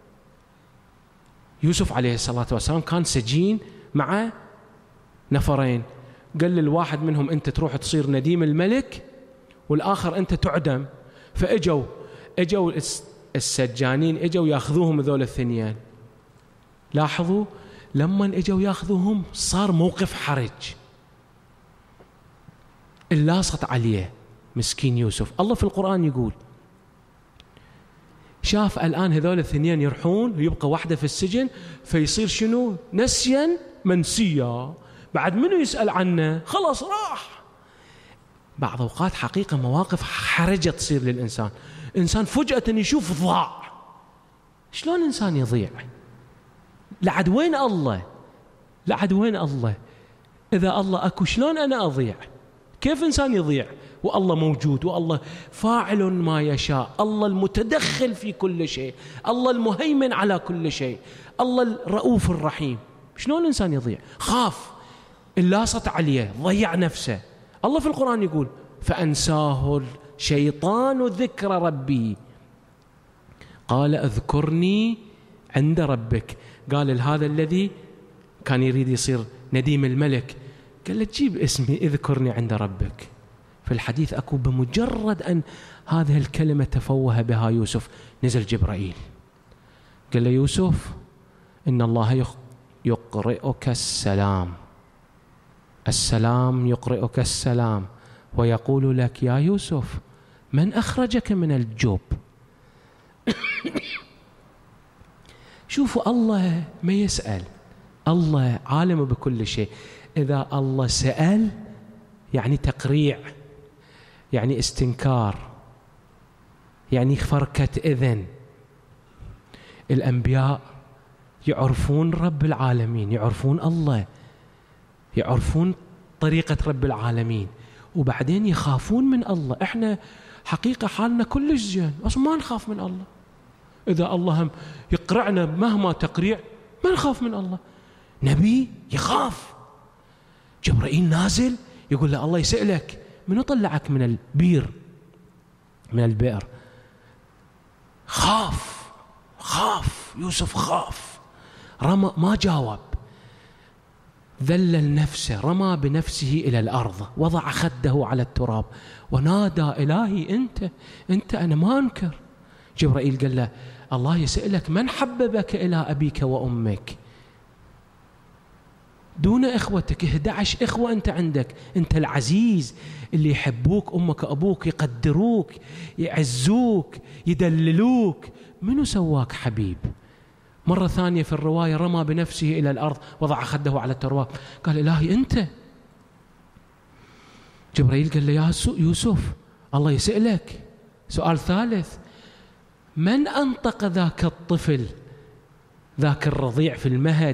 يوسف عليه الصلاة والسلام كان سجين مع نفرين، قال للواحد منهم أنت تروح تصير نديم الملك، والآخر أنت تعدم. فأجوا السجانين اجوا ياخذوهم ذول الثنيان. لاحظوا لما اجوا ياخذوهم صار موقف حرج، اللاصت عليه مسكين يوسف. الله في القرآن يقول شاف الآن هذول الثنيان يرحون ويبقى واحدة في السجن، فيصير شنو؟ نسيا منسيا، بعد منو يسأل عنه؟ خلاص راح. بعض أوقات حقيقة مواقف حرجة تصير للإنسان، إنسان فجأة يشوف ضاع. شلون إنسان يضيع؟ لعد وين الله؟ لعد وين الله؟ إذا الله أكو شلون أنا أضيع؟ كيف إنسان يضيع والله موجود، والله فاعل ما يشاء، الله المتدخل في كل شيء، الله المهيمن على كل شيء، الله الرؤوف الرحيم. شلون إنسان يضيع؟ خاف، اللاصت عليه، ضيع نفسه. الله في القرآن يقول فأنساه الشيطان ذكر ربي قال اذكرني عند ربك. قال هذا الذي كان يريد يصير نديم الملك، قال له جيب اسمي اذكرني عند ربك. في الحديث أكو بمجرد أن هذه الكلمة تفوه بها يوسف نزل جبرائيل قال له يوسف إن الله يقرئك السلام، السلام يقرئك السلام ويقول لك يا يوسف من أخرجك من الجوب. شوفوا الله ما يسأل، الله عالم بكل شيء. إذا الله سأل يعني تقريع، يعني استنكار، يعني فركة إذن. الأنبياء يعرفون رب العالمين، يعرفون الله، يعرفون طريقة رب العالمين، وبعدين يخافون من الله. إحنا حقيقة حالنا كلش زين بس ما نخاف من الله. إذا الله هم يقرعنا مهما تقريع ما نخاف من الله. نبي يخاف، جبرائيل نازل يقول له الله يسألك من طلعك من البير، من البئر. خاف يوسف، خاف، رمى، ما جاوب، ذلل نفسه، رمى بنفسه إلى الأرض، وضع خده على التراب ونادى إلهي أنت أنا ما أنكر. جبرائيل قال له الله يسألك من حببك إلى أبيك وأمك دون إخوتك. 11 إخوة أنت عندك، أنت العزيز اللي يحبوك أمك وأبوك، يقدروك، يعزوك، يدللوك. منو سواك حبيب؟ مرة ثانية في الرواية رمى بنفسه إلى الأرض، وضع خده على التراب، قال إلهي أنت. جبرائيل قال له يا يوسف الله يسألك سؤال ثالث، من أنطق ذاك الطفل، ذاك الرضيع في المهد،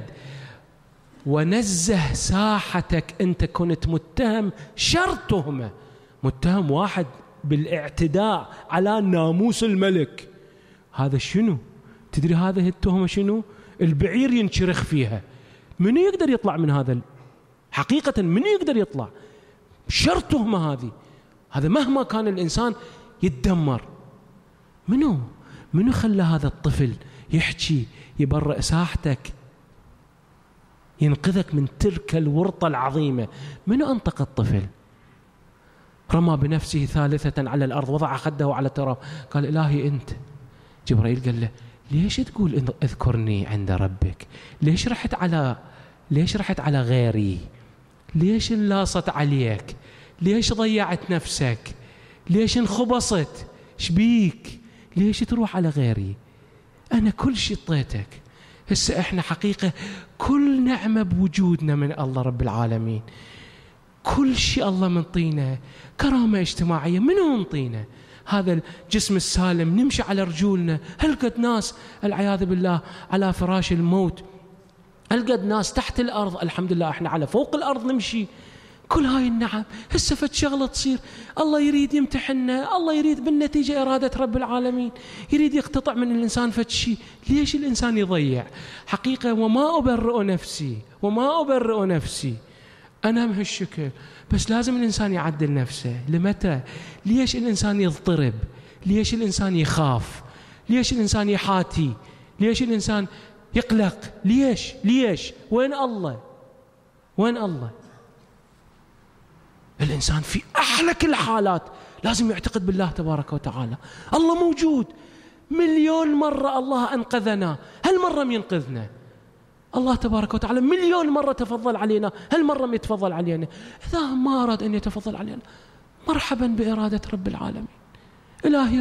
ونزه ساحتك؟ أنت كنت متهم شر تهمة، متهم واحد بالاعتداء على ناموس الملك. هذا شنو؟ تدري هذه التهمة شنو؟ البعير ينشرخ فيها. من يقدر يطلع من هذا؟ حقيقة من يقدر يطلع؟ شر تهمة هذه. هذا مهما كان الإنسان يتدمر. منو خلى هذا الطفل يحكي يبرئ ساحتك، ينقذك من تلك الورطة العظيمة؟ منو أنطق الطفل؟ رمى بنفسه ثالثة على الأرض، وضع خده على التراب، قال إلهي أنت. جبرائيل قال له ليش تقول اذكرني عند ربك؟ ليش رحت على غيري؟ ليش انلاصت عليك؟ ليش ضيعت نفسك؟ ليش انخبصت؟ شبيك؟ ليش تروح على غيري؟ أنا كل شيء اعطيتك. هسه احنا حقيقة كل نعمة بوجودنا من الله رب العالمين، كل شيء الله منطينا. كرامة اجتماعية منو منطينا؟ هذا الجسم السالم، نمشي على رجولنا. هل قد ناس العياذ بالله على فراش الموت، هل قد ناس تحت الأرض، الحمد لله احنا على فوق الأرض نمشي. كل هاي النعم هسه فد شغلة تصير، الله يريد يمتحننا، الله يريد بالنتيجة إرادة رب العالمين، يريد يقتطع من الإنسان فد شيء. ليش الإنسان يضيع؟ حقيقة وما أبرئ نفسي أنا بهالشكل، بس لازم الإنسان يعدل نفسه. لمتى؟ ليش الإنسان يضطرب؟ ليش الإنسان يخاف؟ ليش الإنسان يحاتي؟ ليش الإنسان يقلق؟ ليش؟ وين الله؟ الإنسان في أحلك الحالات لازم يعتقد بالله تبارك وتعالى. الله موجود. 1,000,000 مرة الله أنقذنا، هل مرة ينقذنا؟ الله تبارك وتعالى 1,000,000 مرة تفضل علينا، هل مرة يتفضل علينا؟ إذا ما أراد أن يتفضل علينا مرحبا بإرادة رب العالمين. إلهي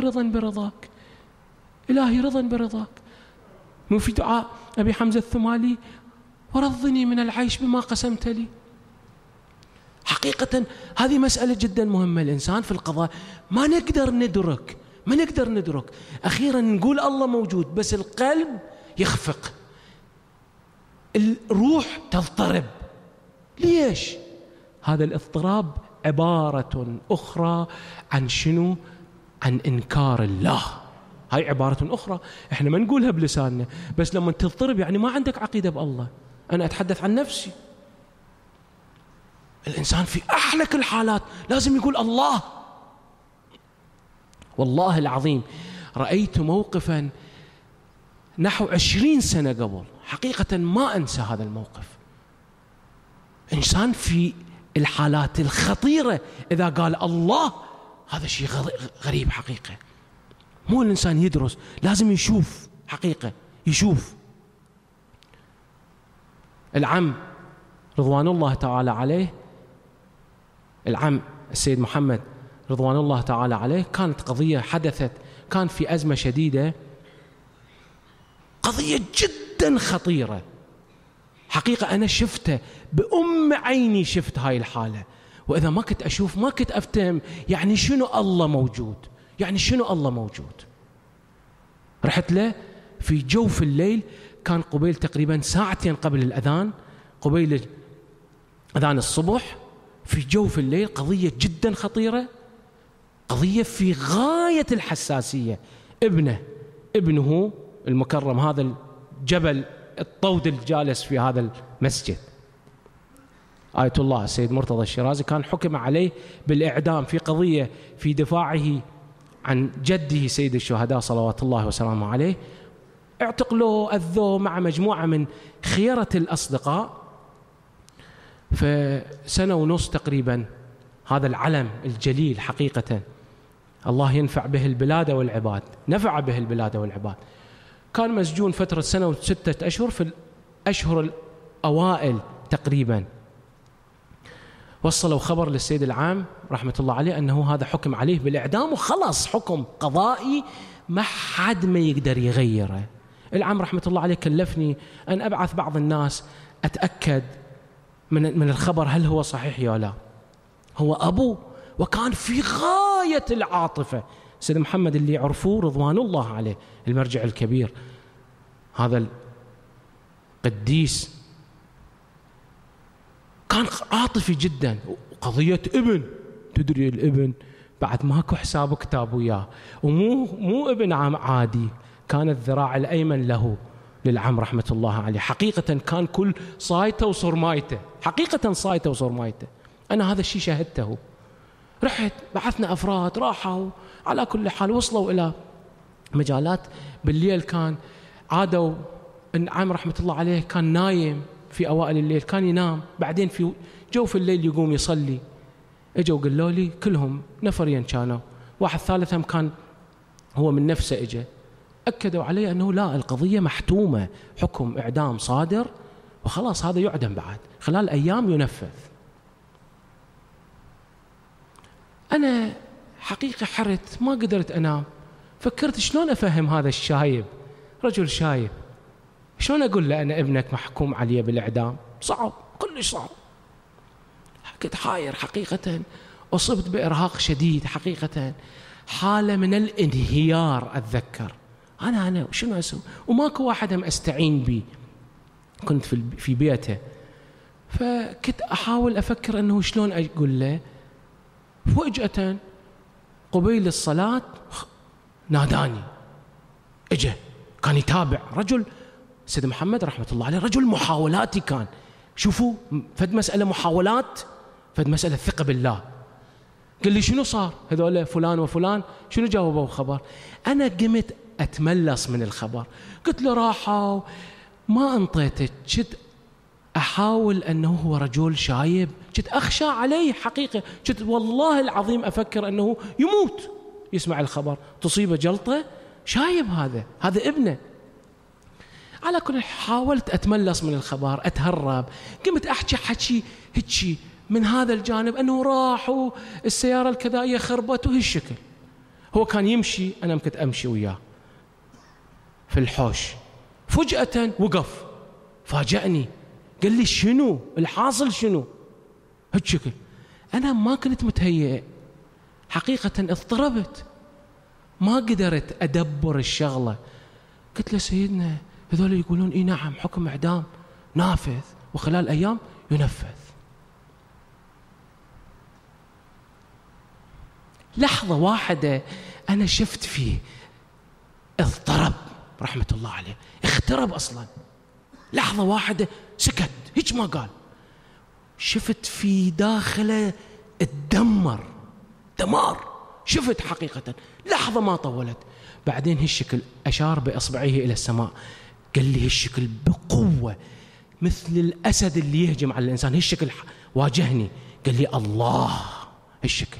رضا برضاك. مو في دعاء أبي حمزة الثمالي ورضني من العيش بما قسمت لي. حقيقة هذه مسألة جدا مهمة. الإنسان في القضاء ما نقدر ندرك. أخيرا نقول الله موجود بس القلب يخفق، الروح تضطرب. ليش؟ هذا الاضطراب عبارة أخرى عن شنو؟ عن إنكار الله. هاي عبارة أخرى احنا ما نقولها بلساننا، بس لما تضطرب يعني ما عندك عقيدة بالله. أنا أتحدث عن نفسي. الإنسان في أحلك الحالات لازم يقول الله. والله العظيم رأيت موقفا نحو 20 سنة قبل، حقيقة ما أنسى هذا الموقف. إنسان في الحالات الخطيرة إذا قال الله هذا شيء غريب حقيقة. مو الإنسان يدرس، لازم يشوف حقيقة، يشوف. العم رضوان الله تعالى عليه، العم السيد محمد رضوان الله تعالى عليه كانت قضية حدثت، كان في أزمة شديدة، قضية جدا خطيرة حقيقة. أنا شفته بأم عيني، شفت هاي الحالة، وإذا ما كنت أشوف ما كنت أفتهم يعني شنو الله موجود، يعني شنو الله موجود. رحت له في جوف الليل، كان قبيل تقريبا ساعتين قبل الأذان، قبيل أذان الصبح، في جوف الليل، قضية جدا خطيرة، قضية في غاية الحساسية. ابنه المكرم، هذا الجبل الطود الجالس في هذا المسجد، آية الله السيد مرتضى الشيرازي، كان حكم عليه بالإعدام في قضية في دفاعه عن جده سيد الشهداء صلوات الله وسلامه عليه. اعتقلوه، أذوه مع مجموعة من خيرة الأصدقاء. فسنة ونص تقريبا هذا العلم الجليل حقيقة الله ينفع به البلاد والعباد، نفع به البلاد والعباد، كان مسجون فترة سنة وستة أشهر. في الأشهر الأوائل تقريبا وصلوا خبر للسيد العام رحمة الله عليه أنه هذا حكم عليه بالإعدام، وخلص حكم قضائي ما حد ما يقدر يغيره. العام رحمة الله عليه كلفني أن أبعث بعض الناس أتأكد من الخبر هل هو صحيح يا لا. هو أبوه وكان في غاية العاطفة، سيد محمد اللي يعرفوه رضوان الله عليه المرجع الكبير، هذا القديس كان عاطفي جدا. قضية ابن، تدري الابن بعد ماكو حساب وكتاب وياه، ومو ابن عام عادي، كان الذراع الأيمن له للعم رحمة الله عليه. حقيقة كان كل صايته وصرمايته، حقيقة صايته وصرمايته. أنا هذا الشيء شاهدته. رحت بعثنا أفراد راحوا، على كل حال وصلوا إلى مجالات. بالليل كان عادوا، العم رحمة الله عليه كان نايم في أوائل الليل، كان ينام، بعدين في جوف الليل يقوم يصلي. اجوا قالوا لي كلهم نفرين كانوا، واحد ثالثهم كان هو من نفسه اجى، أكدوا عليه أنه لا، القضية محتومة، حكم إعدام صادر وخلاص هذا يعدم بعد خلال أيام ينفذ. أنا حقيقة حرت، ما قدرت أنام، فكرت شلون أفهم هذا الشايب، رجل شايب، شلون أقول له أنا ابنك محكوم عليه بالإعدام؟ صعب، كلش صعب. كنت حاير حقيقة، أصبت بإرهاق شديد حقيقة، حالة من الانهيار. أتذكر أنا شنو أسوي، وماكو واحد هم أستعين به، كنت في بيته، فكنت أحاول أفكر أنه شلون أقول له. فجأة قبيل الصلاة ناداني، اجى كان يتابع، رجل سيد محمد رحمة الله عليه رجل محاولاتي كان، شوفوا فد مسألة محاولات، فد مسألة ثقة بالله. قال لي شنو صار، هذول فلان وفلان شنو جاوبوا خبر. أنا قمت أتملص من الخبر، قلت له راحوا، ما انطيته، كنت أحاول أنه هو رجل شايب، كنت أخشى عليه حقيقة، كنت والله العظيم أفكر أنه يموت يسمع الخبر، تصيبه جلطة، شايب هذا ابنه. على كل حاولت أتملص من الخبر، أتهرب، قمت أحكي حكي هيك من هذا الجانب أنه راحوا السيارة الكذائية خربت وهالشكل. هو كان يمشي، أنا كنت أمشي وياه في الحوش، فجأة وقف، فاجأني، قال لي شنو الحاصل، شنو هالشكل. أنا ما كنت متهيئ حقيقة، اضطربت، ما قدرت أدبر الشغلة. قلت له سيدنا هذول يقولون إيه نعم حكم إعدام نافذ وخلال أيام ينفذ. لحظة واحدة أنا شفت فيه اضطرب رحمة الله عليه، اخترب أصلا، لحظة واحدة سكت، هيك ما قال، شفت في داخله دمار، شفت حقيقة، لحظة ما طولت. بعدين هالشكل أشار بإصبعه إلى السماء، قال لي هالشكل بقوة مثل الأسد اللي يهجم على الإنسان، هالشكل واجهني، قال لي الله، هالشكل.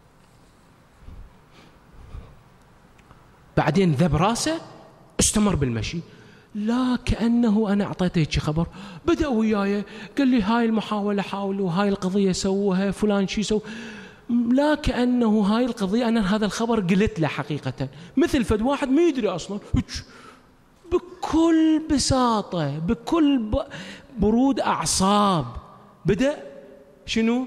بعدين ذب راسه، استمر بالمشي، لا كأنه أنا أعطيته هيك خبر. بدأ وياي، قال لي هاي المحاولة حاولوا، هاي القضية سووها، فلان شي سووا، لا كأنه هاي القضية أنا هذا الخبر قلت له حقيقة، مثل فد واحد ما يدري أصلا، بكل بساطة بكل برود أعصاب بدأ شنو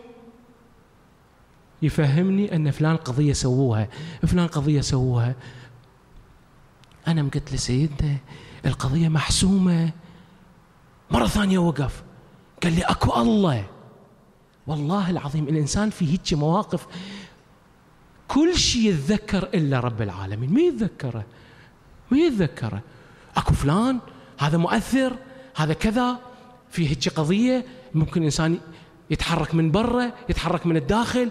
يفهمني أن فلان قضية سووها، فلان قضية سووها. أنا قلت لسيدنا القضية محسومة. مرة ثانية وقف قال لي أكو الله. والله العظيم الإنسان في هيك مواقف كل شيء يتذكر إلا رب العالمين، ما يتذكره. أكو فلان هذا مؤثر، هذا كذا، في هيك قضية ممكن إنسان يتحرك من برا يتحرك من الداخل،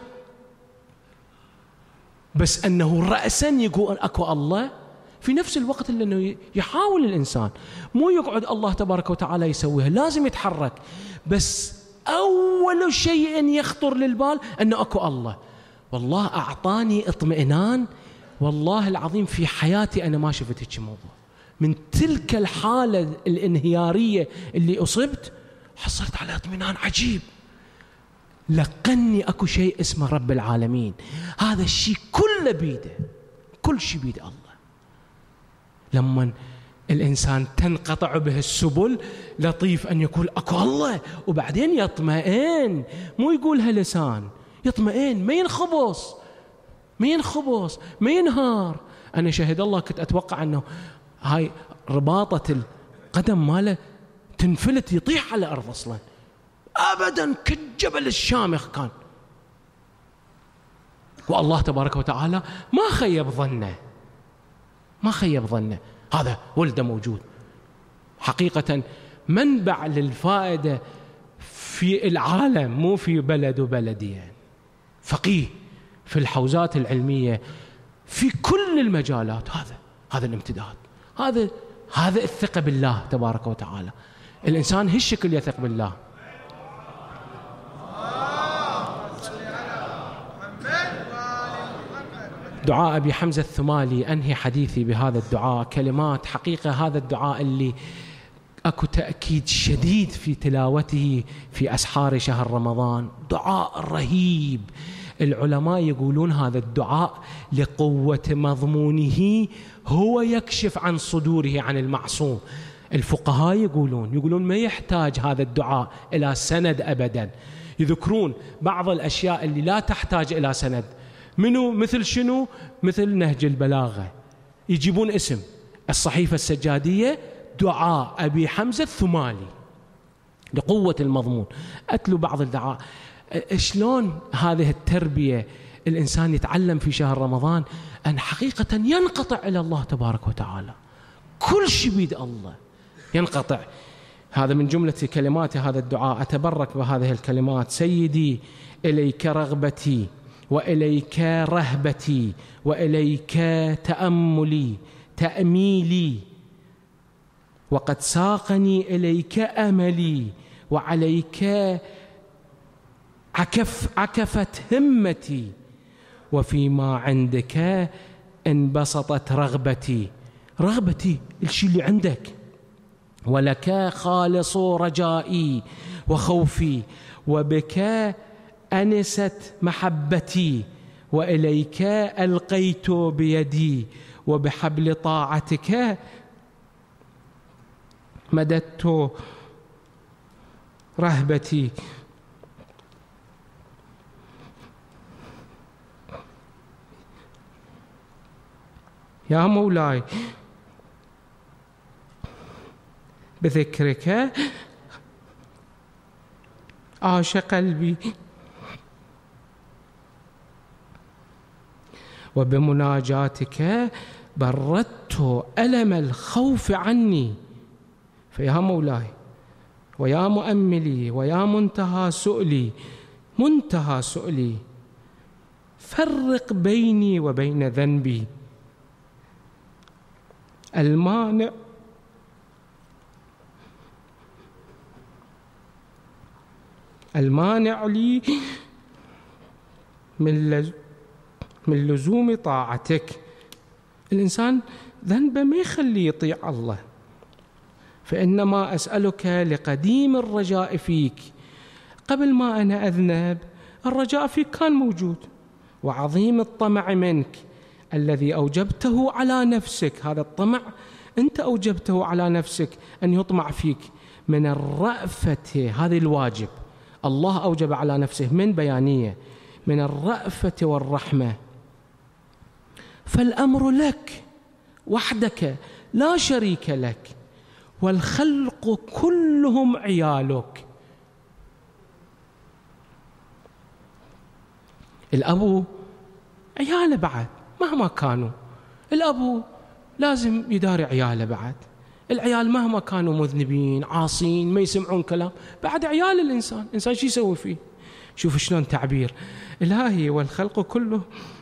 بس أنه رأسا يقول أكو الله. في نفس الوقت اللي أنه يحاول الإنسان مو يقعد الله تبارك وتعالى يسويها، لازم يتحرك، بس أول شيء يخطر للبال أنه أكو الله. والله أعطاني اطمئنان، والله العظيم في حياتي أنا ما شفت هيك موضوع. من تلك الحالة الانهيارية اللي أصبت حصلت على اطمئنان عجيب. لقني أكو شيء اسمه رب العالمين، هذا الشيء كله بيده، كل شيء بيد الله. لما الإنسان تنقطع به السبل لطيف أن يقول أكو الله، وبعدين يطمئن، مو يقولها لسان، يطمئن، ما ينخبص ما ينهار. أنا شهد الله كنت أتوقع أنه هاي رباطة القدم ماله تنفلت يطيح على الأرض أصلا، أبدا كالجبل الشامخ كان. والله تبارك وتعالى ما خيب ظنه، هذا ولده موجود حقيقة، منبع للفائدة في العالم، مو في بلد وبلدي، يعني فقيه في الحوزات العلمية في كل المجالات. هذا الامتداد، هذا الثقة بالله تبارك وتعالى. الإنسان هالشكل يثق بالله. دعاء أبي حمزة الثمالي، أنهي حديثي بهذا الدعاء، كلمات حقيقة هذا الدعاء اللي أكو تأكيد شديد في تلاوته في أسحار شهر رمضان، دعاء رهيب. العلماء يقولون هذا الدعاء لقوة مضمونه هو يكشف عن صدوره عن المعصوم. الفقهاء يقولون ما يحتاج هذا الدعاء إلى سند أبدا. يذكرون بعض الأشياء اللي لا تحتاج إلى سند، منو مثل شنو؟ مثل نهج البلاغة، يجيبون اسم الصحيفة السجادية دعاء أبي حمزة الثمالي لقوة المضمون. أتلو بعض الدعاء. شلون هذه التربية الإنسان يتعلم في شهر رمضان أن حقيقة ينقطع إلى الله تبارك وتعالى، كل شيء بيد الله ينقطع. هذا من جملة كلمات هذا الدعاء. أتبرك بهذه الكلمات: سيدي إليك رغبتي وإليك رهبتي وإليك تأملي تأميلي، وقد ساقني إليك أملي وعليك عكفت همتي، وفيما عندك انبسطت رغبتي الشيء اللي عندك، ولك خالص رجائي وخوفي، وبك أنست محبتي، وإليك ألقيت بيدي، وبحبل طاعتك مددت رهبتي. يا مولاي بذكرك عاش قلبي، وبمناجاتك بردت ألم الخوف عني. فيا مولاي ويا مؤملي ويا منتهى سؤلي فرق بيني وبين ذنبي، المانع لي من لزوم طاعتك. الإنسان ذنبه ما يخليه يطيع الله، فإنما أسألك لقديم الرجاء فيك. قبل ما أنا أذنب الرجاء فيك كان موجود، وعظيم الطمع منك الذي أوجبته على نفسك. هذا الطمع أنت أوجبته على نفسك أن يطمع فيك. من الرأفة، هذا الواجب الله أوجب على نفسه من بيانية، من الرأفة والرحمة. فالأمر لك وحدك لا شريك لك، والخلق كلهم عيالك. الأبو عياله بعد مهما كانوا، الأبو لازم يداري عياله بعد. العيال مهما كانوا مذنبين عاصين ما يسمعون كلام، بعد عيال الإنسان شو يسوي فيه؟ شوف شلون تعبير إلهي، والخلق كله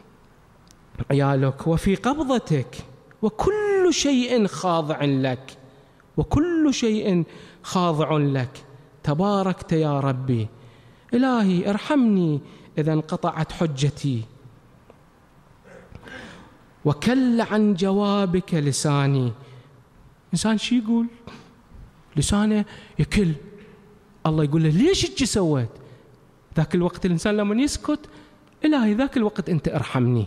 عيالك وفي قبضتك، وكل شيء خاضع لك، وكل شيء خاضع لك. تباركت يا ربي. إلهي ارحمني إذا انقطعت حجتي، وكل عن جوابك لساني. إنسان شي يقول؟ لسانه يكل. الله يقول له ليش هيك سويت؟ ذاك الوقت الإنسان لما يسكت، إلهي ذاك الوقت أنت ارحمني.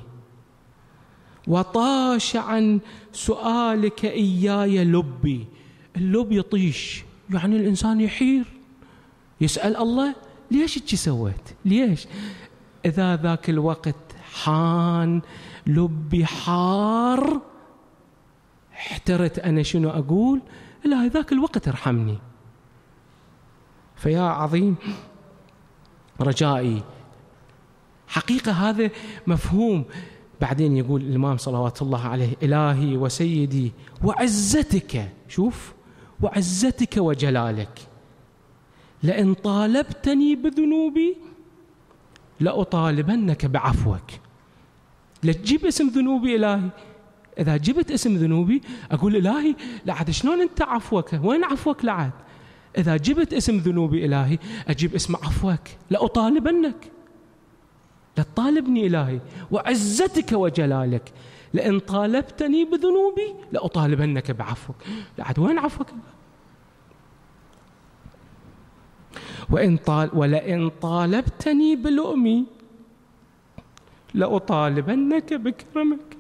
وطاش عن سؤالك إياي لبي. اللب يطيش، يعني الإنسان يحير، يسأل الله ليش هيك سويت؟ ليش؟ إذا ذاك الوقت حان لبي حار، احترت أنا شنو أقول؟ إلهي ذاك الوقت ارحمني. فيا عظيم رجائي، حقيقة هذا مفهوم. بعدين يقول الإمام صلوات الله عليه: إلهي وسيدي وعزتك، شوف، وعزتك وجلالك، لئن طالبتني بذنوبي لأطالبنك بعفوك. لا تجيب اسم ذنوبي إلهي، إذا جبت اسم ذنوبي أقول إلهي لعد شلون أنت عفوك، وين عفوك لعد؟ إذا جبت اسم ذنوبي إلهي أجيب اسم عفوك، لأطالبنك، لا تطالبني إلهي، وعزتك وجلالك لئن طالبتني بذنوبي لأطالبنك بعفوك. لعد وين عفوك؟ ولئن طالبتني بلؤمي لأطالبنك بكرمك.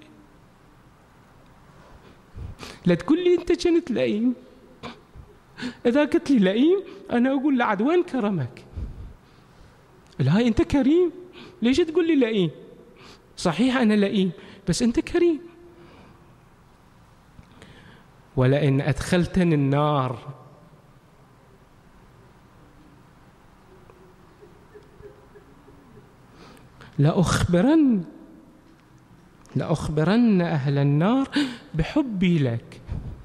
لا تقول لي أنت كنت لئيم، إذا قلت لي لئيم أنا أقول لعد وين كرمك؟ إلهي أنت كريم، ليش تقول لي لئيم؟ صحيح أنا لئيم بس أنت كريم. ولئن أدخلتني النار لأخبرن أهل النار بحبي لك.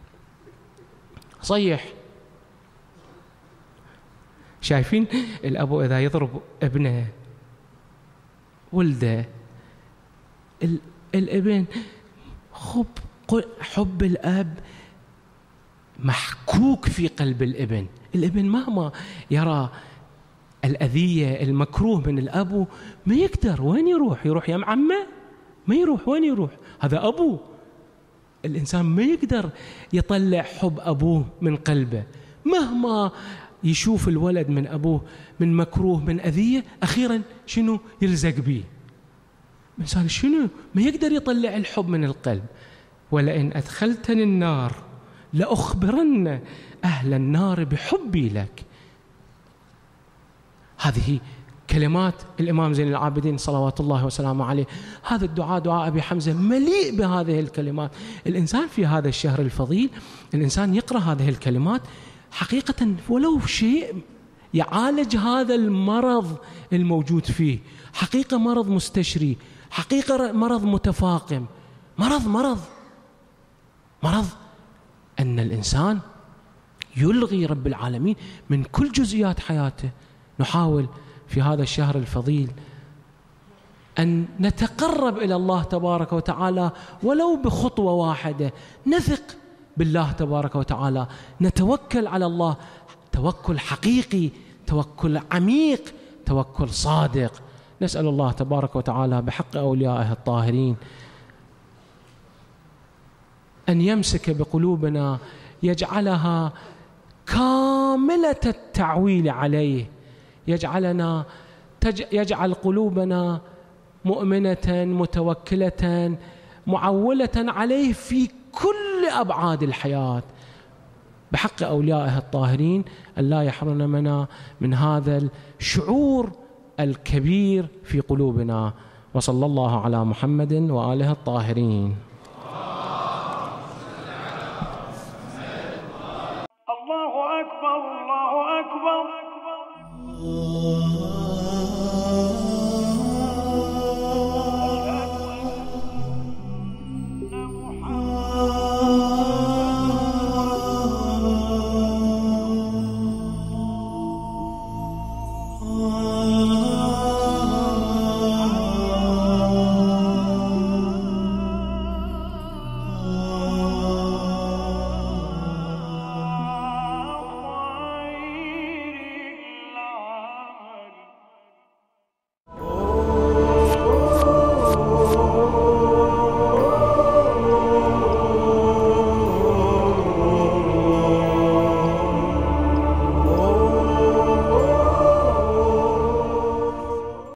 صيح. شايفين الأبو إذا يضرب ابنه ولده، الابن حب الأب محكوك في قلب الابن. الابن مهما يرى الأذية المكروه من الأب ما يقدر، وين يروح؟ يروح يم عمه؟ ما يروح. وين يروح؟ هذا أبوه. الإنسان ما يقدر يطلع حب أبوه من قلبه، مهما يشوف الولد من أبوه من مكروه من أذية، أخيرا شنو يلزق به؟ الإنسان شنو ما يقدر يطلع الحب من القلب. ولئن أدخلتني النار لأخبرن أهل النار بحبي لك. هذه كلمات الإمام زين العابدين صلوات الله وسلامه عليه. هذا الدعاء دعاء أبي حمزة مليء بهذه الكلمات. الإنسان في هذا الشهر الفضيل الإنسان يقرأ هذه الكلمات حقيقة ولو شيء يعالج هذا المرض الموجود فيه. حقيقة مرض مستشري، حقيقة مرض متفاقم، مرض أن الإنسان يلغي رب العالمين من كل جزئيات حياته. نحاول في هذا الشهر الفضيل أن نتقرب إلى الله تبارك وتعالى ولو بخطوة واحدة، نثق بالله تبارك وتعالى، نتوكل على الله توكل حقيقي، توكل عميق، توكل صادق. نسأل الله تبارك وتعالى بحق أوليائه الطاهرين أن يمسك بقلوبنا، يجعلها كاملة التعويل عليه، يجعل قلوبنا مؤمنة متوكلة معولة عليه في كل أبعاد الحياة، بحق أوليائه الطاهرين أن لا يحرمنا من هذا الشعور الكبير في قلوبنا. وصلى الله على محمد وآله الطاهرين. الله أكبر الله أكبر.